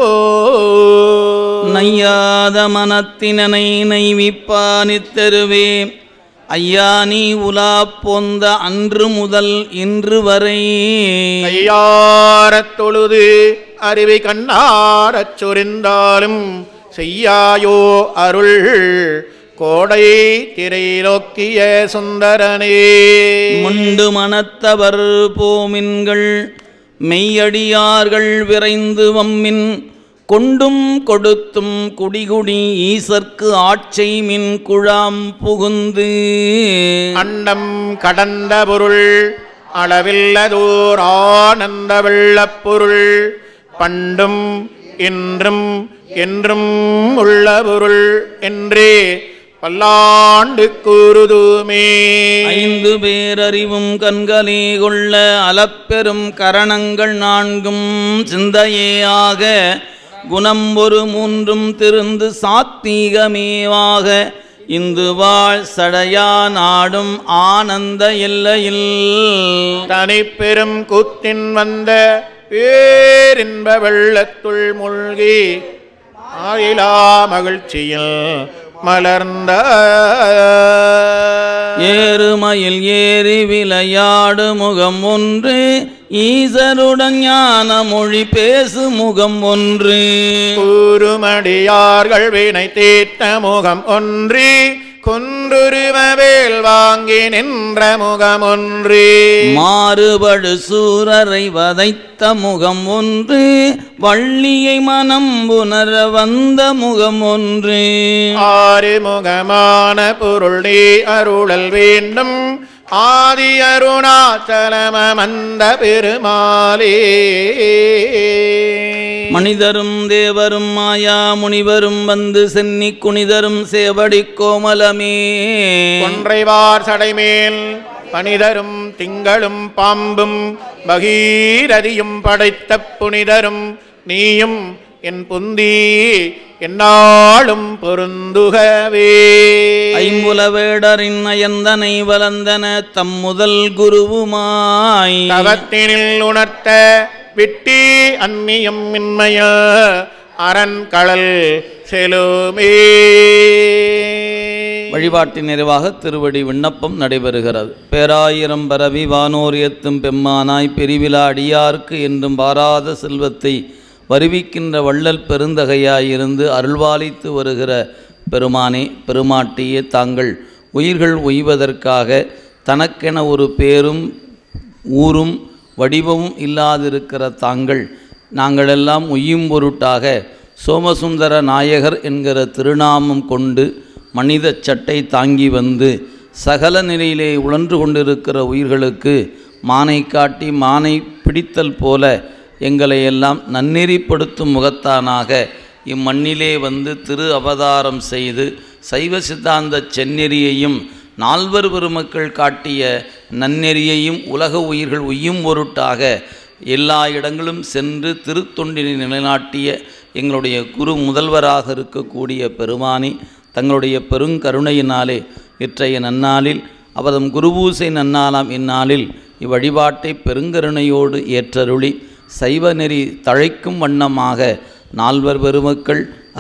நையாத மனத்தினனை நைவிப்பானித்தருவே ஐயா நீ உலா போந்த அன்று முதல் இன்று வரை கையாரத் தொழுது அருவி கண்ணாரச் சொரிந்தாலும் செய்யாயோ அருள் கோடை திரைலோக்கிய சுந்தரனே முண்டு மனத்தவர் போமின்கள் மெய்யடியார்கள் விரைந்து வம்மின் கொண்டும் கொடுத்தும் குடிகுடி ஈசர்க்கு ஆட்சை மின் குழாம் புகுந்து அண்டம் கடந்த பொருள் அளவில்லதோர் ஆனந்த வெள்ளப் பொருள் பண்டும் இன்றும் என்றும் உள்ள பொருள் என்றே பல்லாண்டு கூறுதுமே. 5 பேரறிவும் கண்களே கொள்ள அலப்பெரும் கரணங்கள் 4 சிந்தையேயாக குணம் ஒரு 3 திருந்து சாத்திகமேவாக இந்து வாழ் சடையா நாடும் ஆனந்த எல்லையில் தனிப்பெரும் கூத்தின் வந்த பேரின்ப வெள்ளத்துள் மூழ்கி ஆயிலா மகிழ்ச்சியில் மலர்ந்த ஏறுமயில் ஏறி விளையாடு முகம் ஒன்று ஈசருடன் ஞான மொழி பேசு முகம் ஒன்று கூறுமடியார்கள் வினை தீர்த்த முகம் ஒன்றி குன்றுருவவேல் வாங்கி நின்ற முகம் ஒன்று மாறுபடு சூரரை வதைத்த முகம் ஒன்று வள்ளியை மனம் உணர வந்த முகம் ஒன்று ஆறுமுகமான பொருள் நீ அருளல் வேண்டும் ஆதி அருணாச்சலமந்த பெருமாளே. மனிதரும் தேவரும் மாயா முனிவரும் வந்து சென்னி குனிதரும் சேவடி கோமலமே கொன்றைவார் சடைமேல் பனிதரும் திங்களும் பாம்பும் பகீரதியும் படைத்த புனிதரும் நீயும் என் புந்தி என்னாலும் பொருந்துகவே. ஐம்புலவேடரின் அயந்தனை வளர்ந்தன தம் முதல் குருவுமாய் தவத்தினில் உணர்த்த விட்டி அந்நியம் மின்மைய அரண்களல் செலுமே. வழிபாட்டின் நிறைவாக திருவடி விண்ணப்பம் நடைபெறுகிறது. பேராயிரம் பரவி வானோர் ஏத்தும் பெம்மானாய் பெரிவிழா அடியார்க்கு என்றும் பாராத செல்வத்தை வருவிக்கின்ற வள்ளல் பெருந்தகையாயிருந்து அருள்வாளித்து வருகிற பெருமானே பெருமாட்டியே, தாங்கள் உயிர்கள் உய்வதற்காக தனக்கென ஒரு பேரும் ஊரும் வடிவமும் இல்லாதிருக்கிற தாங்கள் நாங்களெல்லாம் உய்யும் பொருட்டாக சோமசுந்தர நாயகர் என்கிற திருநாமம் கொண்டு மனித சட்டை தாங்கி வந்து சகல நிலையிலே உழன்று கொண்டிருக்கிற உயிர்களுக்கு மானை காட்டி மானை பிடித்தல் போல எங்களை எல்லாம் நன்னெறிப்படுத்தும் முகத்தானாக இம்மண்ணிலே வந்து திரு அவதாரம் செய்து சைவ சித்தாந்த செந்நெறியையும் 4 பெருமக்கள் காட்டிய நன்னெறியையும் உலக உயிர்கள் உய்யும் பொருட்டாக எல்லா இடங்களும் சென்று திருத்தொண்டினை நிலைநாட்டிய எங்களுடைய குரு முதல்வராக இருக்கக்கூடிய பெருமானி தங்களுடைய பெருங்கருணையினாலே இற்றைய நன்னாளில் அவதம் குருபூசை நன்னாளாம் இந்நாளில் இவ்வழிபாட்டை பெருங்கருணையோடு ஏற்றருளி சைவ நெறி தழைக்கும் வண்ணமாக 4 பெருமக்கள்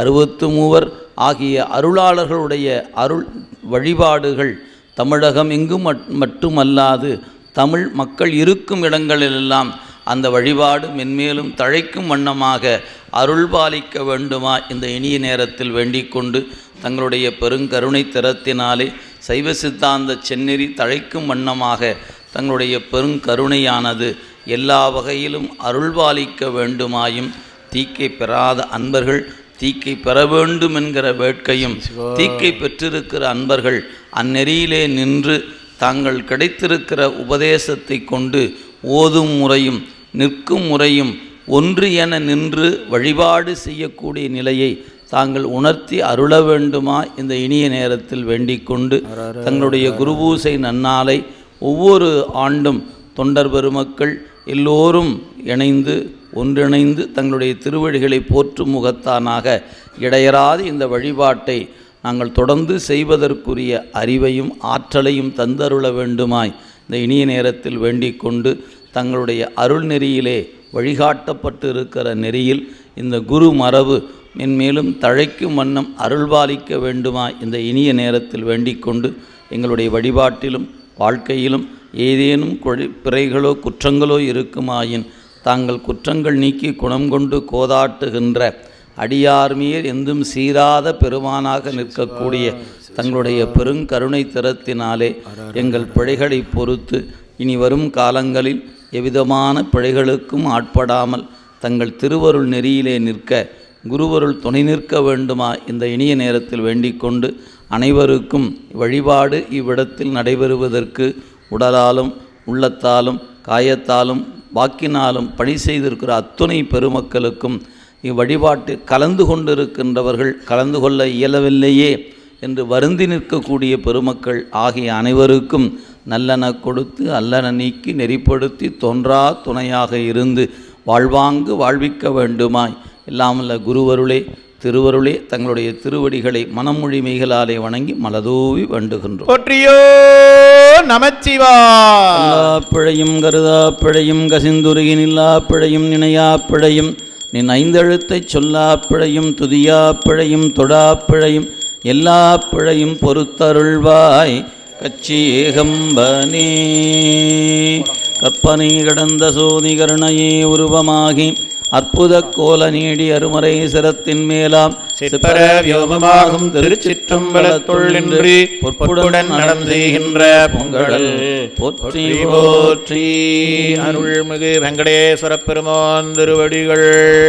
63 ஆகிய அருளாளர்களுடைய அருள் வழிபாடுகள் தமிழகம் எங்கும் மட்டுமல்லாது தமிழ் மக்கள் இருக்கும் இடங்களிலெல்லாம் அந்த வழிபாடு மென்மேலும் தழைக்கும் வண்ணமாக அருள்பாலிக்க வேண்டுமா இந்த இனிய நேரத்தில் வேண்டிக் கொண்டு தங்களுடைய பெருங்கருணை திறத்தினாலே சைவ சித்தாந்த செந்நெறி தழைக்கும் வண்ணமாக தங்களுடைய பெருங்கருணையானது எல்லா வகையிலும் அருள்பாலிக்க வேண்டுமாயும் தீக்கை பெறாத அன்பர்கள் தீக்கை பெற வேண்டும் என்கிற வேட்கையும் தீக்கை பெற்றிருக்கிற அன்பர்கள் அந்நெறியிலே நின்று தாங்கள் கிடைத்திருக்கிற உபதேசத்தை கொண்டு ஓதும் முறையும் நிற்கும் முறையும் ஒன்று என நின்று வழிபாடு செய்யக்கூடிய நிலையை தாங்கள் உணர்த்தி அருள வேண்டுமா இந்த இனிய நேரத்தில் வேண்டிக் கொண்டு தங்களுடைய குருபூசை நன்னாளை ஒவ்வொரு ஆண்டும் தொண்டர் பெருமக்கள் எல்லோரும் இணைந்து ஒன்றிணைந்து தங்களுடைய திருவழிகளை போற்றும் முகத்தானாக இடையராது இந்த வழிபாட்டை நாங்கள் தொடர்ந்து செய்வதற்குரிய அறிவையும் ஆற்றலையும் தந்தருள வேண்டுமாய் இந்த இனிய நேரத்தில் வேண்டிக் கொண்டு தங்களுடைய அருள் நெறியிலே வழிகாட்டப்பட்டு இருக்கிற நெறியில் இந்த குரு மரபு மென்மேலும் தழைக்கும் வண்ணம் அருள்பாலிக்க வேண்டுமா இந்த இனிய நேரத்தில் வேண்டிக் கொண்டு எங்களுடைய வழிபாட்டிலும் வாழ்க்கையிலும் ஏதேனும் பிறைகளோ குற்றங்களோ இருக்குமாயின் தாங்கள் குற்றங்கள் நீக்கி குணம் கொண்டு கோதாட்டுகின்ற அடியார்மீர் எந்தும் சீராத பெருமானாக நிற்கக்கூடிய தங்களுடைய பெருங்கருணை திறத்தினாலே எங்கள் பிழைகளை பொறுத்து இனி வரும் காலங்களில் எவ்விதமான பிழைகளுக்கும் ஆட்படாமல் தங்கள் திருவருள் நெறியிலே நிற்க குருவருள் துணை நிற்க வேண்டுமா இந்த இனிய நேரத்தில் வேண்டிக் கொண்டு அனைவருக்கும் வழிபாடு இவ்விடத்தில் நடைபெறுவதற்கு உடலாலும் உள்ளத்தாலும் காயத்தாலும் வாக்கினாலும் பணி செய்திருக்கிற அத்துணை பெருமக்களுக்கும் இவ்வழிபாட்டில் கலந்து கொண்டிருக்கின்றவர்கள் கலந்து கொள்ள இயலவில்லையே என்று வருந்தி நிற்கக்கூடிய பெருமக்கள் ஆகிய அனைவருக்கும் நல்லன கொடுத்து அல்லன நீக்கி நெறிப்படுத்தி தோன்றா துணையாக இருந்து வாழ்வாங்கு வாழ்விக்க வேண்டுமாய் இல்லாமல்ல குருவருளே திருவருளே தங்களுடைய திருவடிகளை மனமொழி மெய்களாலே வணங்கி மலதூவி வேண்டுகின்றோம். போற்றியோ நமச்சிவாய். பிழையும் கருதா பிழையும் கசிந்துருகி நில்லா பிழையும் நினையா பிழையும் நின் ஐந்தெழுத்தை சொல்லா பிழையும் துதியா பிழையும் தொடா பிழையும் எல்லா பிழையும் பொறுத்தருள்வாய் கச்சி ஏகம்பனே. கற்பனை கடந்த சோதி கருணையே உருவமாகி அற்புத கோல நீடி அருமறை சிரத்தின் மேலாம் சிற்பர வியோகமாகும் திருச்சிற்றம்பலத்துள் நின்று பொற்புடன் நடம் செய்கின்ற பொங்கடல் போற்றி போற்றி. அருள்மிகு வெங்கடேஸ்வர பெருமான் திருவடிகள்,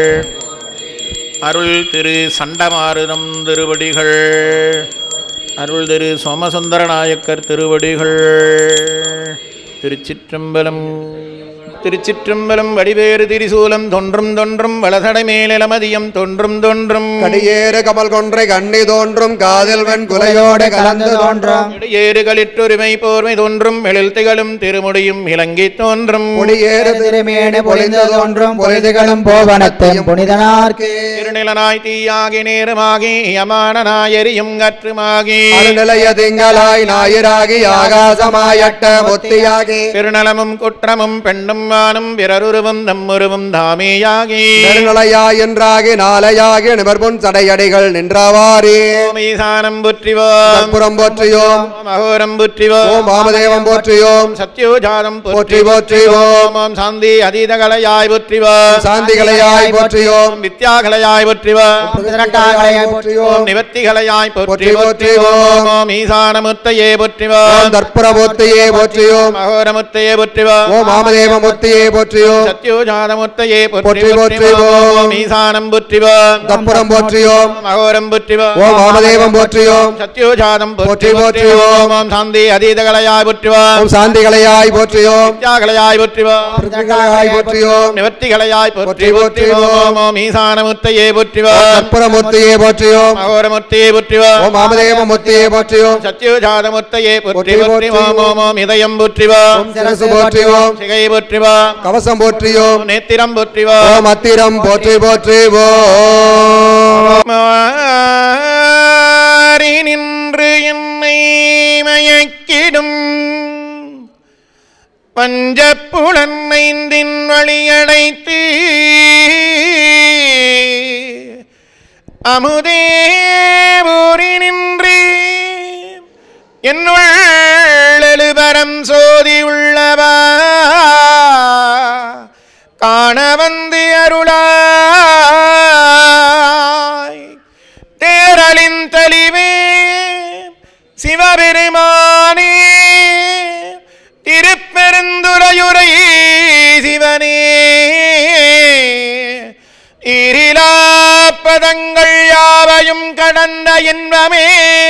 அருள் திரு சண்டமாருதம் திருவடிகள், அருள் திரு சோமசுந்தர நாயக்கர் திருவடிகள். திருச்சிற்றம்பலம். திருச்சிற்றம்பலம். வடிவேறு திரிசூலம் தொன்றும் தொன்றும் வளசடை மேலமதியம் தொன்றும் தொன்றும் கடியேறு கமல் கொன்றை கண்ணி தோன்றும் காதல் வெண் குலையோடு கலந்து தோன்றும் ஏறு களிற்றொருமை போர்மை தோன்றும் எழில் திகழும் திருமுடியும் இலங்கை தோன்றும் பொடியேறு திருமேனி பொழிந்து தோன்றும் பொலிதுகளும் போவனத்தையும் புனிதனார்க்கு திருநிலனாய் தீயாகி நேரமாகி யமானனாய் எரியும் கற்றுமாகி அருநிலைய திங்களாய் ஞாயிறாகி ஆகாசமாயட்ட முத்தியாகி திருநலமும் குற்றமும் பெண்ணும் மானும் பிறருருவும் நம்முருவும் தாமேயாகி நெருநிலையாய் என்றாகி நாளையாகி நிமர்புன் சடையடிகள் நின்றவாரே. ஈசானம் புற்றிவோம் புறம் போற்றியோம் மகோரம் புற்றிவோம் ஓம் வாமதேவம் போற்றியோம் சத்யோஜாதம் போற்றி போற்றியோம் ஓம் சாந்தி அதீதகலையாய் புற்றிவோம் சாந்திகளையாய் போற்றியோம் வித்யாகலையாய் புற்றிவோம் போற்றியோம் நிவர்த்திகளையாய் போற்றி போற்றி போற்றிவோம் ஓம் ஈசானமுத்தையே புற்றிவோம் தற்புரமூர்த்தியே போற்றியோம் மகோரமுத்தையே புற்றிவோம் ஓம் வாமதேவ மூர்த்தியே போற்றியோம் சத்யோஜாதமுத்தையே போற்றி போற்றி போற்றிவோம் ஓம் ஈசானம் புற்றிவோம் தப்புரம் போற்றியோம் மகோரம் புற்றிவோம் ஓம் வாமதேவம் போற்றியோம் சத்யோஜாதம் போற்றி போற்றி போற்றிவோம் ஓம் சாந்தி அதீதகலையாய் புற்றிவோம் ஓம் சாந்திகளையாய் போற்றியோம் வித்யாகலையாய் புற்றிவோம் பிரதிகளையாய் போற்றியோம் நிவர்த்திகளையாய் போற்றி போற்றி போற்றிவோம் ஓம் ஈசானமுத்தையே புற்றிவோம் தற்புரமூர்த்தியே போற்றியோம் மகோரமுத்தையே புற்றிவோம் ஓம் வாமதேவ மூர்த்தியே போற்றியோம் சத்யோஜாதமுத்தையே போற்றி போற்றி போற்றிவோம் ஓம் ஓம் இதயம் புற்றிவோம் ஓம் சிரசு போற்றியோம் சிகை புற்றிவோம் கவசம் போற்றியோம் நேத்திரம் புற்றிவோம் ஓம் அத்திரம் போற்றி போற்றிவோம் மாறி நின்று என்னை மயக்கிடும் பஞ்சப்புலன்னைந்தின் வழியடைத்து அமுதே ஊறி நின்று என்னுள்ளெழுபரம் சோதி உள்ளவா காண வந்து அருளாய் தேரலின் தெளிவே சிவபெருமானே திருப்பெருந்துறையுரை சிவனே ஈரிலாப்பதங்கள் யாவையும் கடந்த இன்பமே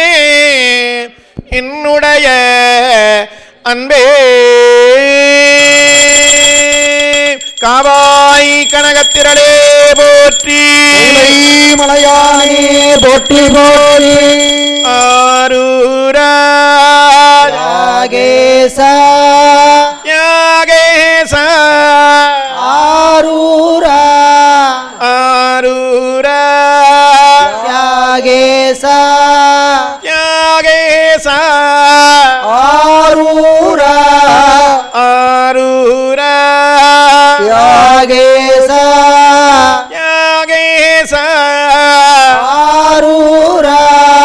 என்னுடைய அன்பே காவாய் கனகத்திரளே போற்றி மலையானே போற்றி போற்றி ஆரூரா யாகேசா யாகேசா ஆரூரா ஆரூரா யாகேசா யாகேசா ஆரூரா ஆரூரா யாகேசா யாகேசா ஆரூரா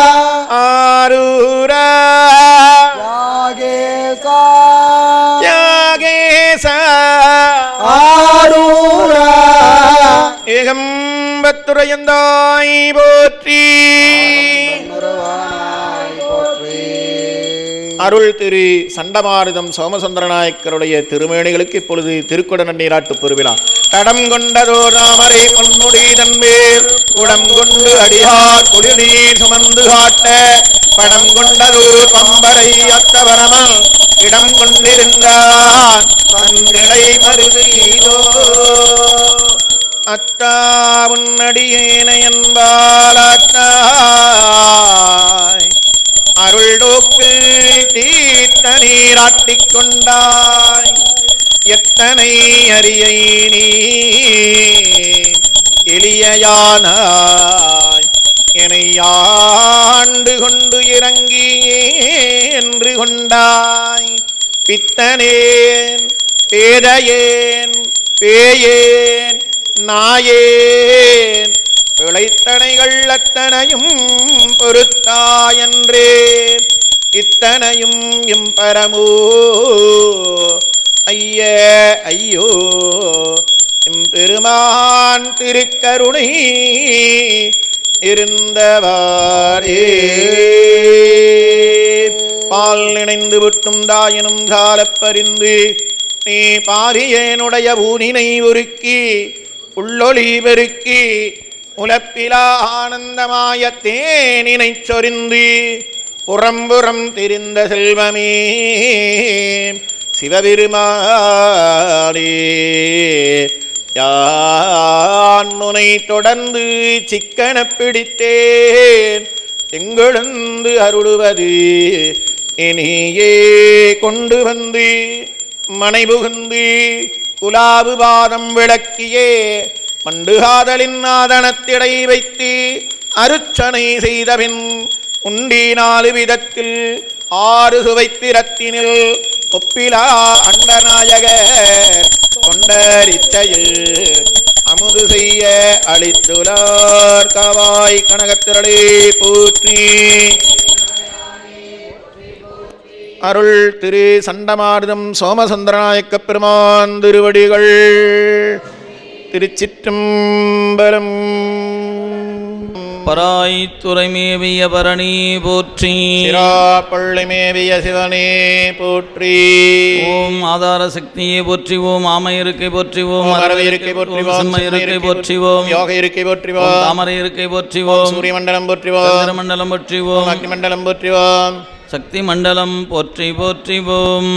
ஆரூரா யாகேசா யாகேசா ஆரூரா ஏகம்பத்துரையந்தாய் போற்றி அருள் திரு சண்டமாருதம் சோமசுந்தரநாயக்கருடைய திருமேனிகளுக்கு இப்பொழுது திருக்குட நன்னீராட்டு பெருவிழா. தடம் கொண்டதோர் ராமரை பொன்முடி தன்மேல் குடம் கொண்டு அடியார் குளிர்நீர் சுமந்து காட்ட படம் கொண்டதோர் பம்பரை அத்தவரமல் இடம் கொண்டிருந்தான் தன்னிலை மருது ஈதோ அத்தா உன்னடியேனை என்பால் அத்தாய் அருள் நோக்கு தீர்த்த நீராட்டிக் கொண்டாய் எத்தனை அரியை நீ எளியானாய் என்னை ஆண்டு கொண்டு இறங்கி என்று கொண்டாய் பித்தனேன் பேதையேன் பேயேன் நாயேன் பிழைத்தனைகள் அத்தனையும் பொறுத்தாயன்றே இத்தனையும் எம்பரமோ ஐய ஐயோ எம்பெருமான் திருக்கருணை இருந்தவாரே. பால் நினைந்து விட்டும் தாயினும் சாலப்பறிந்து நீ பாரியனுடைய ஊனினை உருக்கி உள்ளொளி பெருக்கி உலப்பிலா ஆனந்தமாய தேனினை சொரிந்து புறம்புறம் திரிந்த செல்வமே சிவபெருமானே யான் உனை தொடர்ந்து சிக்கன பிடித்தேன் எங்கெழுந்து அருளுவது இனியே கொண்டு வந்து மனைபுகுந்து குலாபு பாதம் விளக்கியே மண்டுகாதலின் ஆதனத்திடை வைத்து அருச்சனை செய்தபின் உண்டி 4 விதத்தில் 6 சுவைத்திரத்தினில் ஒப்பிலா அண்டநாயகர் கொண்டரிச்சையில் அமுது செய்ய அளித்துளார் காவாய் கனகத்திரளே போற்றி. அருள் திரு சண்டமாருதம் சோமசுந்தரநாயக்க பெருமான் திருவடிகள். திருச்சிற்றம்பலம். பராய்த்துறை மேவிய பரணி போற்றி. சிராப்பள்ளி மேவிய சிவனே போற்றி. ஓம் ஆதார சக்தியை போற்றிவோம். ஆமை இருக்கை போற்றிவோம். அரவை இருக்கை போற்றிவோம். சிம்ம இருக்கை போற்றிவோம். யோக இருக்கை போற்றிவோம். தாமரை இருக்கை போற்றிவோம். சூரிய மண்டலம் போற்றிவோம். சந்திர மண்டலம் போற்றிவோம். அக்னி மண்டலம் போற்றிவோம். சக்தி மண்டலம் போற்றி போற்றிவோம்.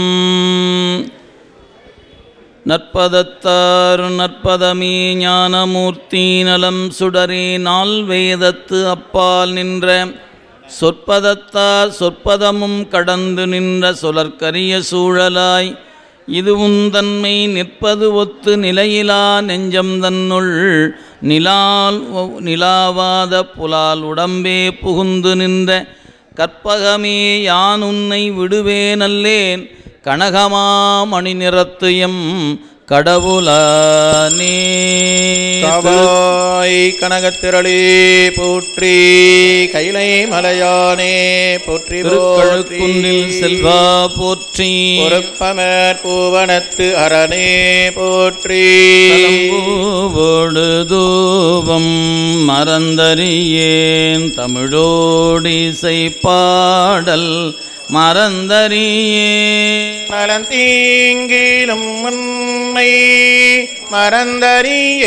நற்பதத்தார் நற்பதமே ஞானமூர்த்தி நலம் சுடரே நால் வேதத்து அப்பால் நின்ற சொற்பதத்தார் சொற்பதமும் கடந்து நின்ற சொலற்கரிய சூழலாய் இதுவும் தன்மை நிற்பது ஒத்து நிலையிலா நெஞ்சம் தன்னுள் நிலாவாத புலால் உடம்பே புகுந்து நின்ற கற்பகமே யான் உன்னை விடுவேனல்லேன் கனகமாமணி நிறத்து எம் கடவுளானே. காவாய் கனகத்திரளே போற்றி. கைலை மலையானே போற்றி. திருக்கழுக்குன்றில் செல்வா போற்றி. பொறுப்பமர் பூவனத்து அரணே போற்றி. தலம்பூவோடு தூபம் மறந்தறியேன் தமிழோடிசை பாடல் மறந்தறியே மலந்தீங்கிலும் முன்னை மறந்தறியே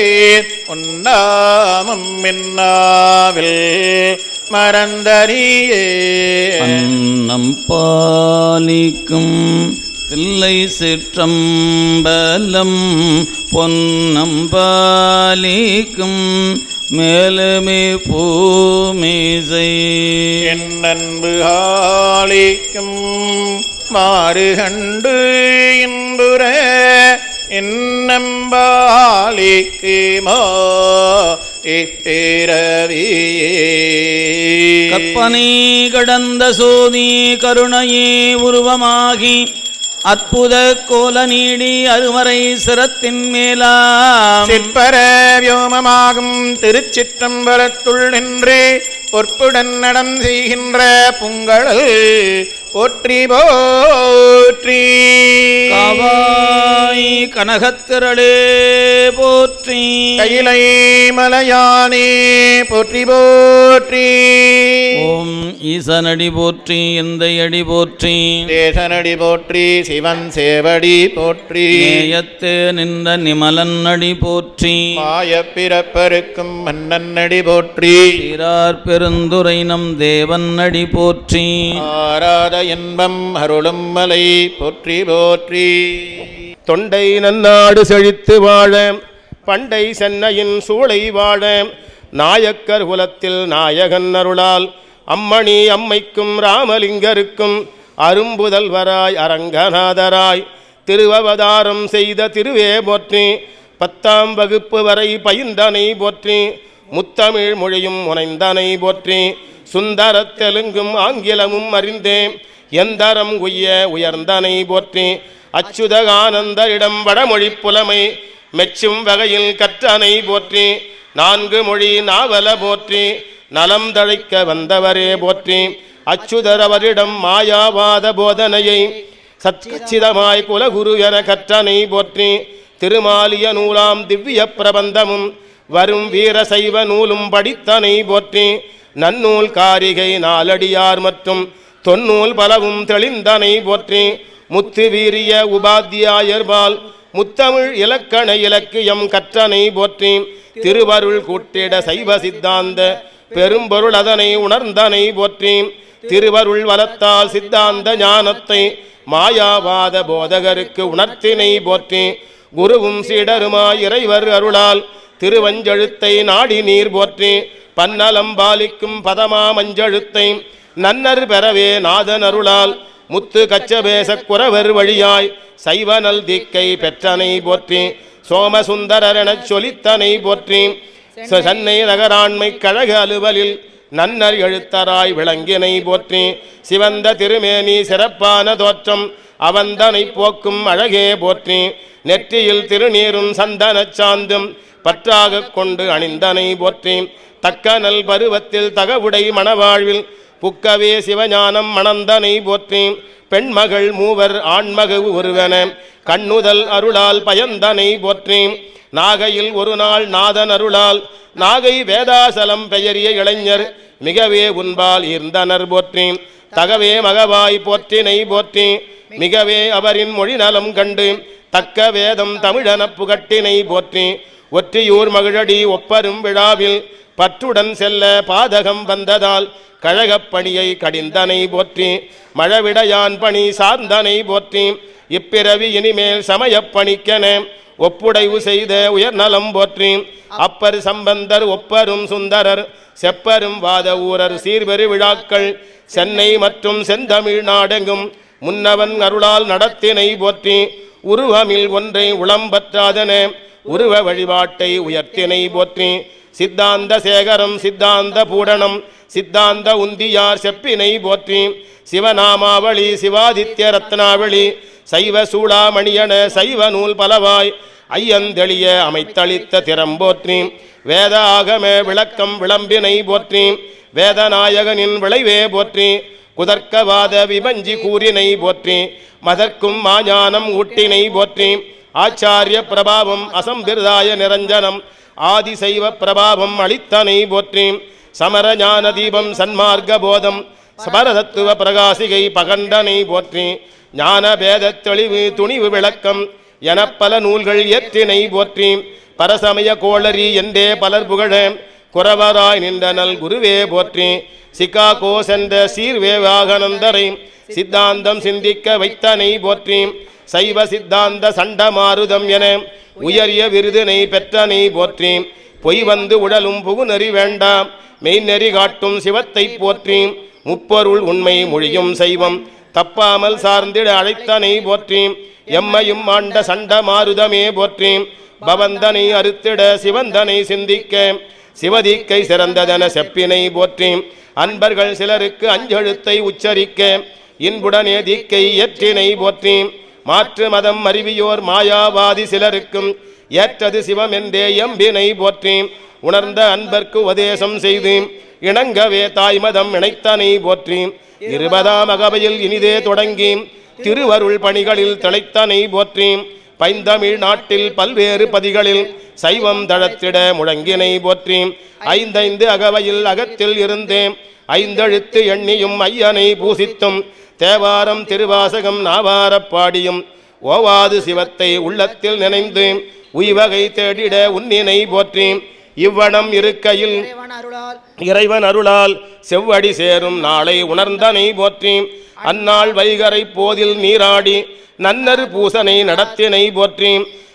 உன்னாமம் மின்னாவில் மறந்தறியே அன்னம் பாலிக்கும் தில்லை சிற்றம்பலம் பொன்னம் பாலிக்கும் மேலுமே பூமிசை என் அன்பு ஆளிக்கும் மாறுகண்டு இன்புற என்னம்பாலிக்குமோ இப்பேரவியே கற்பனை கடந்த சோதி கருணையே உருவமாகி அற்புத கோல நீடி அருமறை சிரத்தின் மேலாம் சிற்பர வியோமமாகும் திருச்சிற்றம்பலத்துள் நின்றே பொற்புடன் நடம் செய்கின்ற புங்கழல் போற்றி போற்றி. காவாய் கனகத்திரளே போற்றி. கைலை மலையானே போற்றி போற்றி. ஓம் ஈசனடி போற்றி, எந்தையடி போற்றி, தேசனடி போற்றி, சிவன் சேவடி போற்றி, நேயத்தே நின்ற நிமலன் அடி போற்றி, மாயப் பிறப்பருக்கும் மன்னன் அடி போற்றி, சீரார் பெருந்துரை நம் தேவன் அடி போற்றி, ஆராத இன்பம் அருளும் மலை போற்றி போற்றி. தொண்டை நன்னாடு செழித்து வாழ பண்டை சென்னையின் சூளை வாழ நாயக்கர் குலத்தில் நாயகன் அருளால் அம்மணி அம்மைக்கும் ராமலிங்கருக்கும் அரும்புதல்வராய் அரங்கநாதராய் திருவவதாரம் செய்த திருவே போற்றி. 10ஆம் வகுப்பு வரை பயின்றனை போற்றி, முத்தமிழ் மொழியும் முனைந்தனை போற்றி, சுந்தர தெலுங்கும் ஆங்கிலமும் அறிந்தேன் எந்தரம் உய்ய உயர்ந்தனை போற்றி. அச்சுத ஆனந்தரிடம் வடமொழி புலமை மெச்சும் வகையில் கற்றனை போற்றி. 4 மொழி நாவல போற்றி, நலம் தழைக்க வந்தவரே போற்றி. அச்சுதரவரிடம் மாயாவாத போதனையை சச்சிதமாய் குலகுரு என கற்றனை போற்றி. திருமாலிய நூலாம் திவ்ய பிரபந்தமும் வரும் வீர சைவ நூலும் படித்தனை போற்றி. நன்னூல் காரிகை நாலடியார் மற்றும் தொன்னூல் பலவும் தெளிந்தனை போற்றி. முத்து வீரிய உபாத்தியாயர்பால் முத்தமிழ் இலக்கண இலக்கியம் கற்றனை போற்றி. திருவருள் கூட்டிட சைவ சித்தாந்த பெரும்பொருள் அதனை உணர்ந்தனை போற்றி. திருவருள் வலத்தால் சித்தாந்த ஞானத்தை மாயாவாத போதகருக்கு உணர்த்தினை போற்றி. குருவும் சீடருமாய் இறைவர் அருளால் திருவஞ்செழுத்தை நாடி நீர் போற்றி. பன்னலம் பாலிக்கும் பதமா மஞ்செழுத்தை நன்னர் பெறவே நாதன் அருளால் முத்து கச்சபேச குறவர் வழியாய் சைவனல் தீக்கை பெற்றனை போற்றி. சோமசுந்தரனச் சொலித்தனை போற்றி. சென்னை நகராண்மை கழக அலுவலில் நன்னர் எழுத்தராய் விளங்கினை போற்றி. சிவந்த திருமேனி சிறப்பான தோற்றம் அவந்தனை போக்கும் அழகே போற்றி. நெற்றியில் திருநீரும் சந்தனச் சாந்தும் பற்றாக கொண்டு அணிந்தனை போற்றி. தக்கநல் பருவத்தில் தகவுடை மணவாழ்வில் புக்கவே சிவஞானம் மணந்தனை போற்றி. பெண்மகள் மூவர் ஆண்மகு ஒருவன கண்ணுதல் அருளால் பயந்தனை போற்றி. நாகையில் ஒரு நாள் நாதன் அருளால் நாகை வேதாசலம் பெயரிய இளைஞர் மிகவே உன்பால் ஈர்ந்தனர் போற்றி. தகவே மகவாய் போற்றினை போற்றி. மிகவே அவரின் மொழி நலம் கண்டு தக்க வேதம் தமிழன புகட்டினை போற்றி. ஒற்றியூர் மகிழடி ஒப்பரும் விழாவில் பற்றுடன் செல்ல பாதகம் வந்ததால் கழகப்பணியை கடிந்தனை போற்றி. மழவிடையான் பணி சார்ந்தனை போற்றி. இப்பிறவி இனிமேல் சமயப்பணிக்கென ஒப்புடைவு செய்த உயர்நலம் போற்றி. அப்பர் சம்பந்தர் ஒப்பரும் சுந்தரர் செப்பரும் வாத ஊரர் சீர்பெரு விழாக்கள் சென்னை மற்றும் செந்தமிழ் நாடெங்கும் முன்னவன் அருளால் நடத்தினை போற்றி. உருவமில் ஒன்றை உளம்பற்றாதன உருவ வழிபாட்டை உயர்த்தினை போற்றி. சித்தாந்த சேகரம் சித்தாந்த பூடனம் சித்தாந்த உந்தியார் செப்பினை போற்றி. சிவநாமாவளி சிவாதித்ய ரத்னாவளி சைவ சூளாமணியன சைவ நூல் பலவாய் ஐயந்தெளிய அமைத்தளித்த திறம் போற்றி. வேத ஆகம விளக்கம் விளம்பினை போற்றி. வேதநாயகனின் விளைவே போற்றி. குதர்க்கவாத விபஞ்சி கூறினை போற்றி. மதற்கும் மாஞானம் ஊட்டினை போற்றி. ஆச்சாரிய பிரபாவம் அசம்பிரதாய நிரஞ்சனம் ஆதிசைவ பிரபாவம் அளித்தனை போற்றி. சமர ஞான தீபம் சன்மார்க்க போதம் சமரதத்துவ பிரகாசிகை பகண்டனை போற்றி. ஞான பேத தெளிவு துணிவு விளக்கம் என பல நூல்கள் இயற்றினை போற்றி. பரசமய கோளரி என்றே பலர் புகழ குறவராய் நின்றனல் குருவே போற்றி. சிகாகோ சென்ற சீர்வேவாகனந்தரை சித்தாந்தம் சிந்திக்க வைத்தனை போற்றி. சைவ சித்தாந்த சண்டமாருதம் என உயரிய விருதினை பெற்றனை போற்றி. பொய் வந்து உடலும் புகுநெறி வேண்டாம் மெய்நெறி காட்டும் சிவத்தை போற்றி. முப்பொருள் உண்மை மொழியும் செய்வம் தப்பாமல் சார்ந்திட அழைத்தனை போற்றி. எம்மையும் ஆண்ட சண்ட மாருதமே போற்றி. பவந்தனை அறுத்திட சிவந்தனை சிந்திக்க சிவதீக்கை சிறந்ததென செப்பினை போற்றி. அன்பர்கள் சிலருக்கு அஞ்செழுத்தை உச்சரிக்க இன்புடனே தீக்கை ஏற்றினை போற்றி. மாற்று மதம் அறிவியோர் மாயாவாதி சிலருக்கும் ஏற்றது சிவம் என்றே எம்பினை போற்றி. உணர்ந்த அன்பர்க்கு உபதேசம் செய்து இணங்கவே தாய்மதம் இணைத்தனை போற்றி 20ஆம் அகவையில் இனிதே தொடங்கி திருவருள் பணிகளில் திளைத்தனை போற்றி பைந்தமிழ் நாட்டில் பல்வேறு பதிகளில் சைவம் தழத்திட முழங்கினை போற்றி 5 அகவையில் அகத்தில் இருந்தேன் 5 எழுத்து எண்ணியும் ஐயனை பூசித்தும் தேவாரம் திருவாசகம் நாவாரப் பாடியும் ஓவாது சிவத்தை உள்ளத்தில் நினைந்து உய்வகை தேடிட உன்னினை போற்றி இவ்வனம் இருக்கையில் இறைவன் அருளால் செவ்வடி சேரும் நாளை உணர்ந்தனை போற்றி அந்நாள் வைகரை போதில் நீராடி நன்னரு பூசனை நடத்தினை போற்றி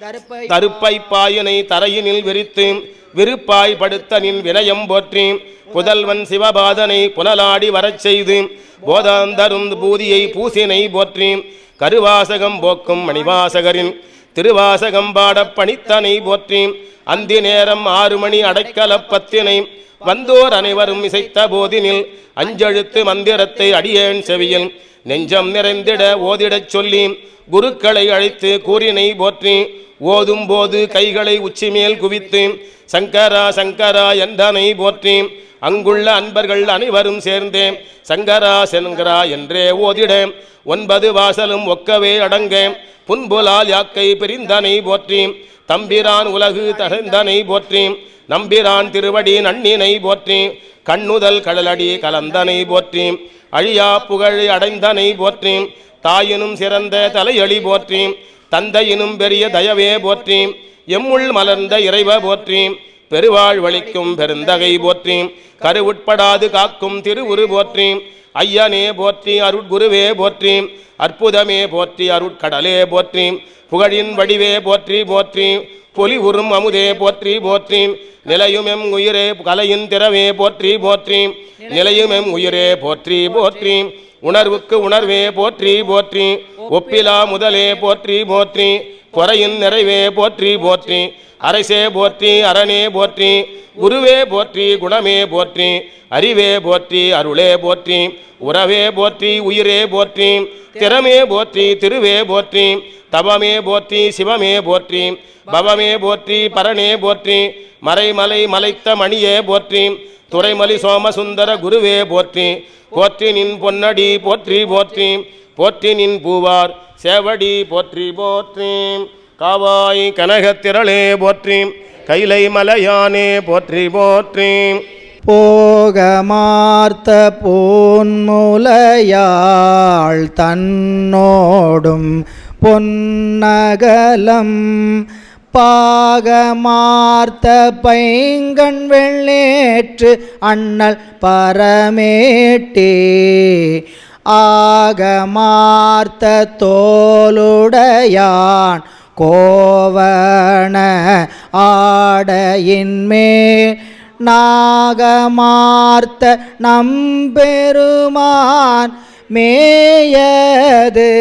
தருப்பை பாயினை தரையினில் விரித்து விருப்பாய் படுத்த நின் வினயம் போற்றி புதல்வன் சிவபாதனை புனலாடி வரச் செய்து போதாந்தரும் பூதியை பூசினை போற்றி கருவாசகம் போக்கும் மணிவாசகரின் திருவாசகம் பாடப் பணித்தனை போற்றி அந்தி நேரம் 6 மணி அடைக்கலப்பத்தினை வந்தோர் அனைவரும் இசைத்த போதினில் 5 எழுத்து மந்திரத்தை அடியேன் செவியில் நெஞ்சம் நிறைந்திட ஓதிடச் சொல்லி குருக்களை அழைத்து கூறினை போற்றி ஓதும் போது கைகளை உச்சிமேல் குவித்து சங்கரா சங்கரா என்றனை போற்றி அங்குள்ள அன்பர்கள் அனைவரும் சேர்ந்தே சங்கரா சங்கரா என்றே ஓதிட 9 வாசலும் ஒக்கவே அடங்க புன்புலால் யாக்கை பிரிந்தனை போற்றி தம்பிரான் உலகு தகந்தனை போற்றி நம்பிரான் திருவடி நன்னினை போற்றி கண்ணுதல் கடலடி கலந்தனை போற்றி அழியா புகழ் அடைந்தனை போற்றி தாயினும் சிறந்த தலையளி போற்றி தந்தையினும் பெரிய தயவே போற்றி எம்முள் மலர்ந்த இறைவ போற்றி பெருவாழ் வலிக்கும் பெருந்தகை போற்றி கருவுட்படாது காக்கும் திருவுரு போற்றி ஐயனே போற்றி அருட்குருவே போற்றி அற்புதமே போற்றி அருட்கடலே போற்றி புகழின் வடிவே போற்றி போற்றி பொலி உறும் அமுதே போற்றி போற்றி நிலையுமெம் உயிரே கலையின் திறவே போற்றி போற்றி நிலையுமெம் உயிரே போற்றி போற்றி உணர்வுக்கு உணர்வே போற்றி போற்றி ஒப்பிலா முதலே போற்றி போற்றி பொறையின் நிறைவே போற்றி போற்றி அரசே போற்றி அரணே போற்றி குருவே போற்றி குணமே போற்றி அறிவே போற்றி அருளே போற்றி உறவே போற்றி உயிரே போற்றி திறமே போற்றி திருவே போற்றி தவமே போற்றி சிவமே போற்றி பவமே போற்றி பரணே போற்றி மறைமலை மலைத்த மணியே போற்றி துறைமலி சோமசுந்தர குருவே போற்றி போற்றி நின் பொன்னடி போற்றி போற்றி போற்றி நின் பூவார் சேவடி போற்றி போற்றி காவாய் கனகத்திரளே போற்றி கைலை மலையானே போற்றி போற்றி போகமார்த்த பொன்முலையாள் தன்னோடும் பொன்னகலம் பாகமார்த்த பைங்கண் வெள்ளேற்று அண்ணல் பரமேட்டே ஆகமார்த்த தோளுடையான் கோவண ஆடையின்மேல் நாகமார்த்த நம்பெருமான் மேயது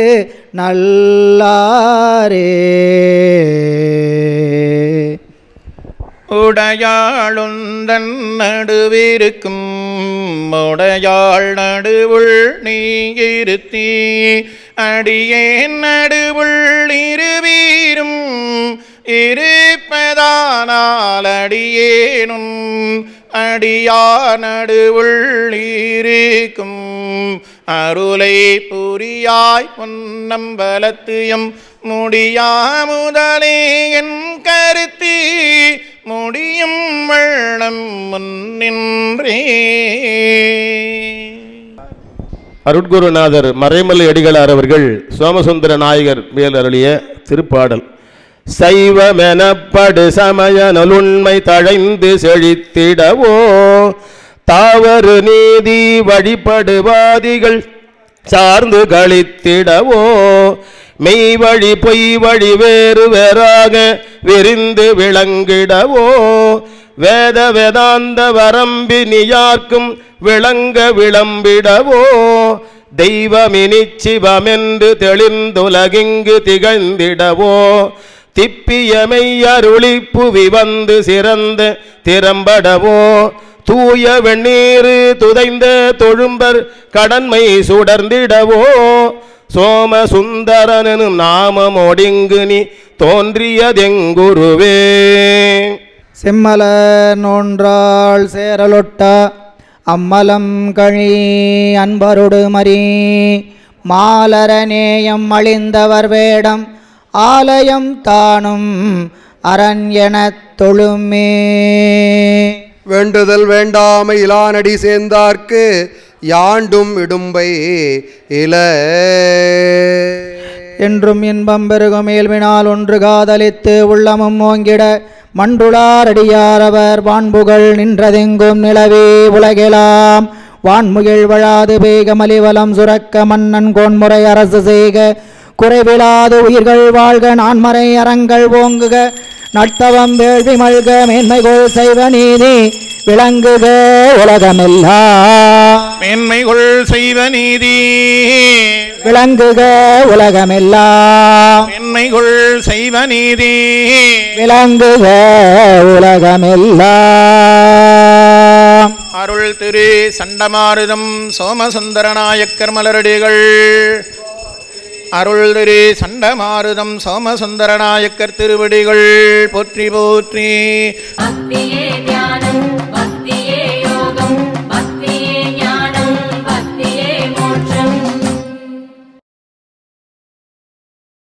நல்லாரே உடையாளுந்தன் நடுவிருக்கும் உடையாள் நடுவுள் நீயிருத்தி அடியேன் நடுவுள் இருவீரும் இருப்பதானால் அடியேனும் அடியா நடுவுள் இருக்கும் அருளை புரியாய் பொன்னம்பலத்தியம் முடியா முதலே என் கருத்தி முடியும் வள்ளம் முன்னின்றே. அருட்குருநாதர் மறைமலை அடிகளார் அவர்கள் சோமசுந்தர நாயகர் மேல் அருளிய திருப்பாடல். சைவமெனப்படு சமய நலுண்மை தழைந்து செழித்திடவோ தாவறு நீதி வழிபடுவாதிகள் சார்ந்து கழித்திடவோ மெய் வழி பொய் வழி வேறு வேறாக விரிந்து விளங்கிடவோ வேத வேதாந்த வரம்பினியார்க்கும் விளங்க விளம்பிடவோ தெய்வமினிச்சிவமென்று தெளிந்துலகிங்கு திகழ்ந்திடவோ திப்பியமை அருளிப்புவி வந்து சிறந்த திறம்படவோ தூய வெண்ணீரு துதைந்த தொழும்பர் கடன்மை சுடர்ந்திடவோ சோமசுந்தரனும் நாமமொடிங்கு நீ தோன்றியதெங்குருவே. செம்மலர் நோன்றாள் சேரலொட்ட அம்மலம் கழி அன்பருடு மறி மாலரநேயம் அழிந்தவர் வேடம் ஆலயம் தானும் அரண் எனத் தொழுமே. வேண்டுதல் வேண்டாமை இலானடி சேர்ந்தார்க்கு யாண்டும் இடும்பை இல என்றும் இன்பம் பெருகும் மேல்வினால் ஒன்று காதலித்து உள்ளமும் ஓங்கிட மண்டுளாரடியார் அவர் வான்புகள் நின்றதெங்கும் நிலவே உலகெலாம் வான்முகில் வழாது வேக மலிவலம் சுரக்க மன்னன் கோன்முறை அரசு செய்க குறைவிலாது உயிர்கள் வாழ்க நான்மறை அறங்கள் ஓங்குக நட்டவம் வேள்வி மல்க மேன்மைகொள் செய்வ நீதி விளங்குக உலகமெல்லாம். மேன்மைகொள் செய்வ நீதி விளங்குக உலகமெல்லாம். மேன்மைகொள் செய்வ நீதி விளங்குக உலகமெல்லாம். அருள் திரு சண்டமாருதம் சோமசுந்தரநாயக்கர் மலரடிகள். அருள் திரு சண்டமாருதம் சோமசுந்தரநாயக்கர் திருவடிகள் போற்றி போற்றி. பக்தியே தியானம்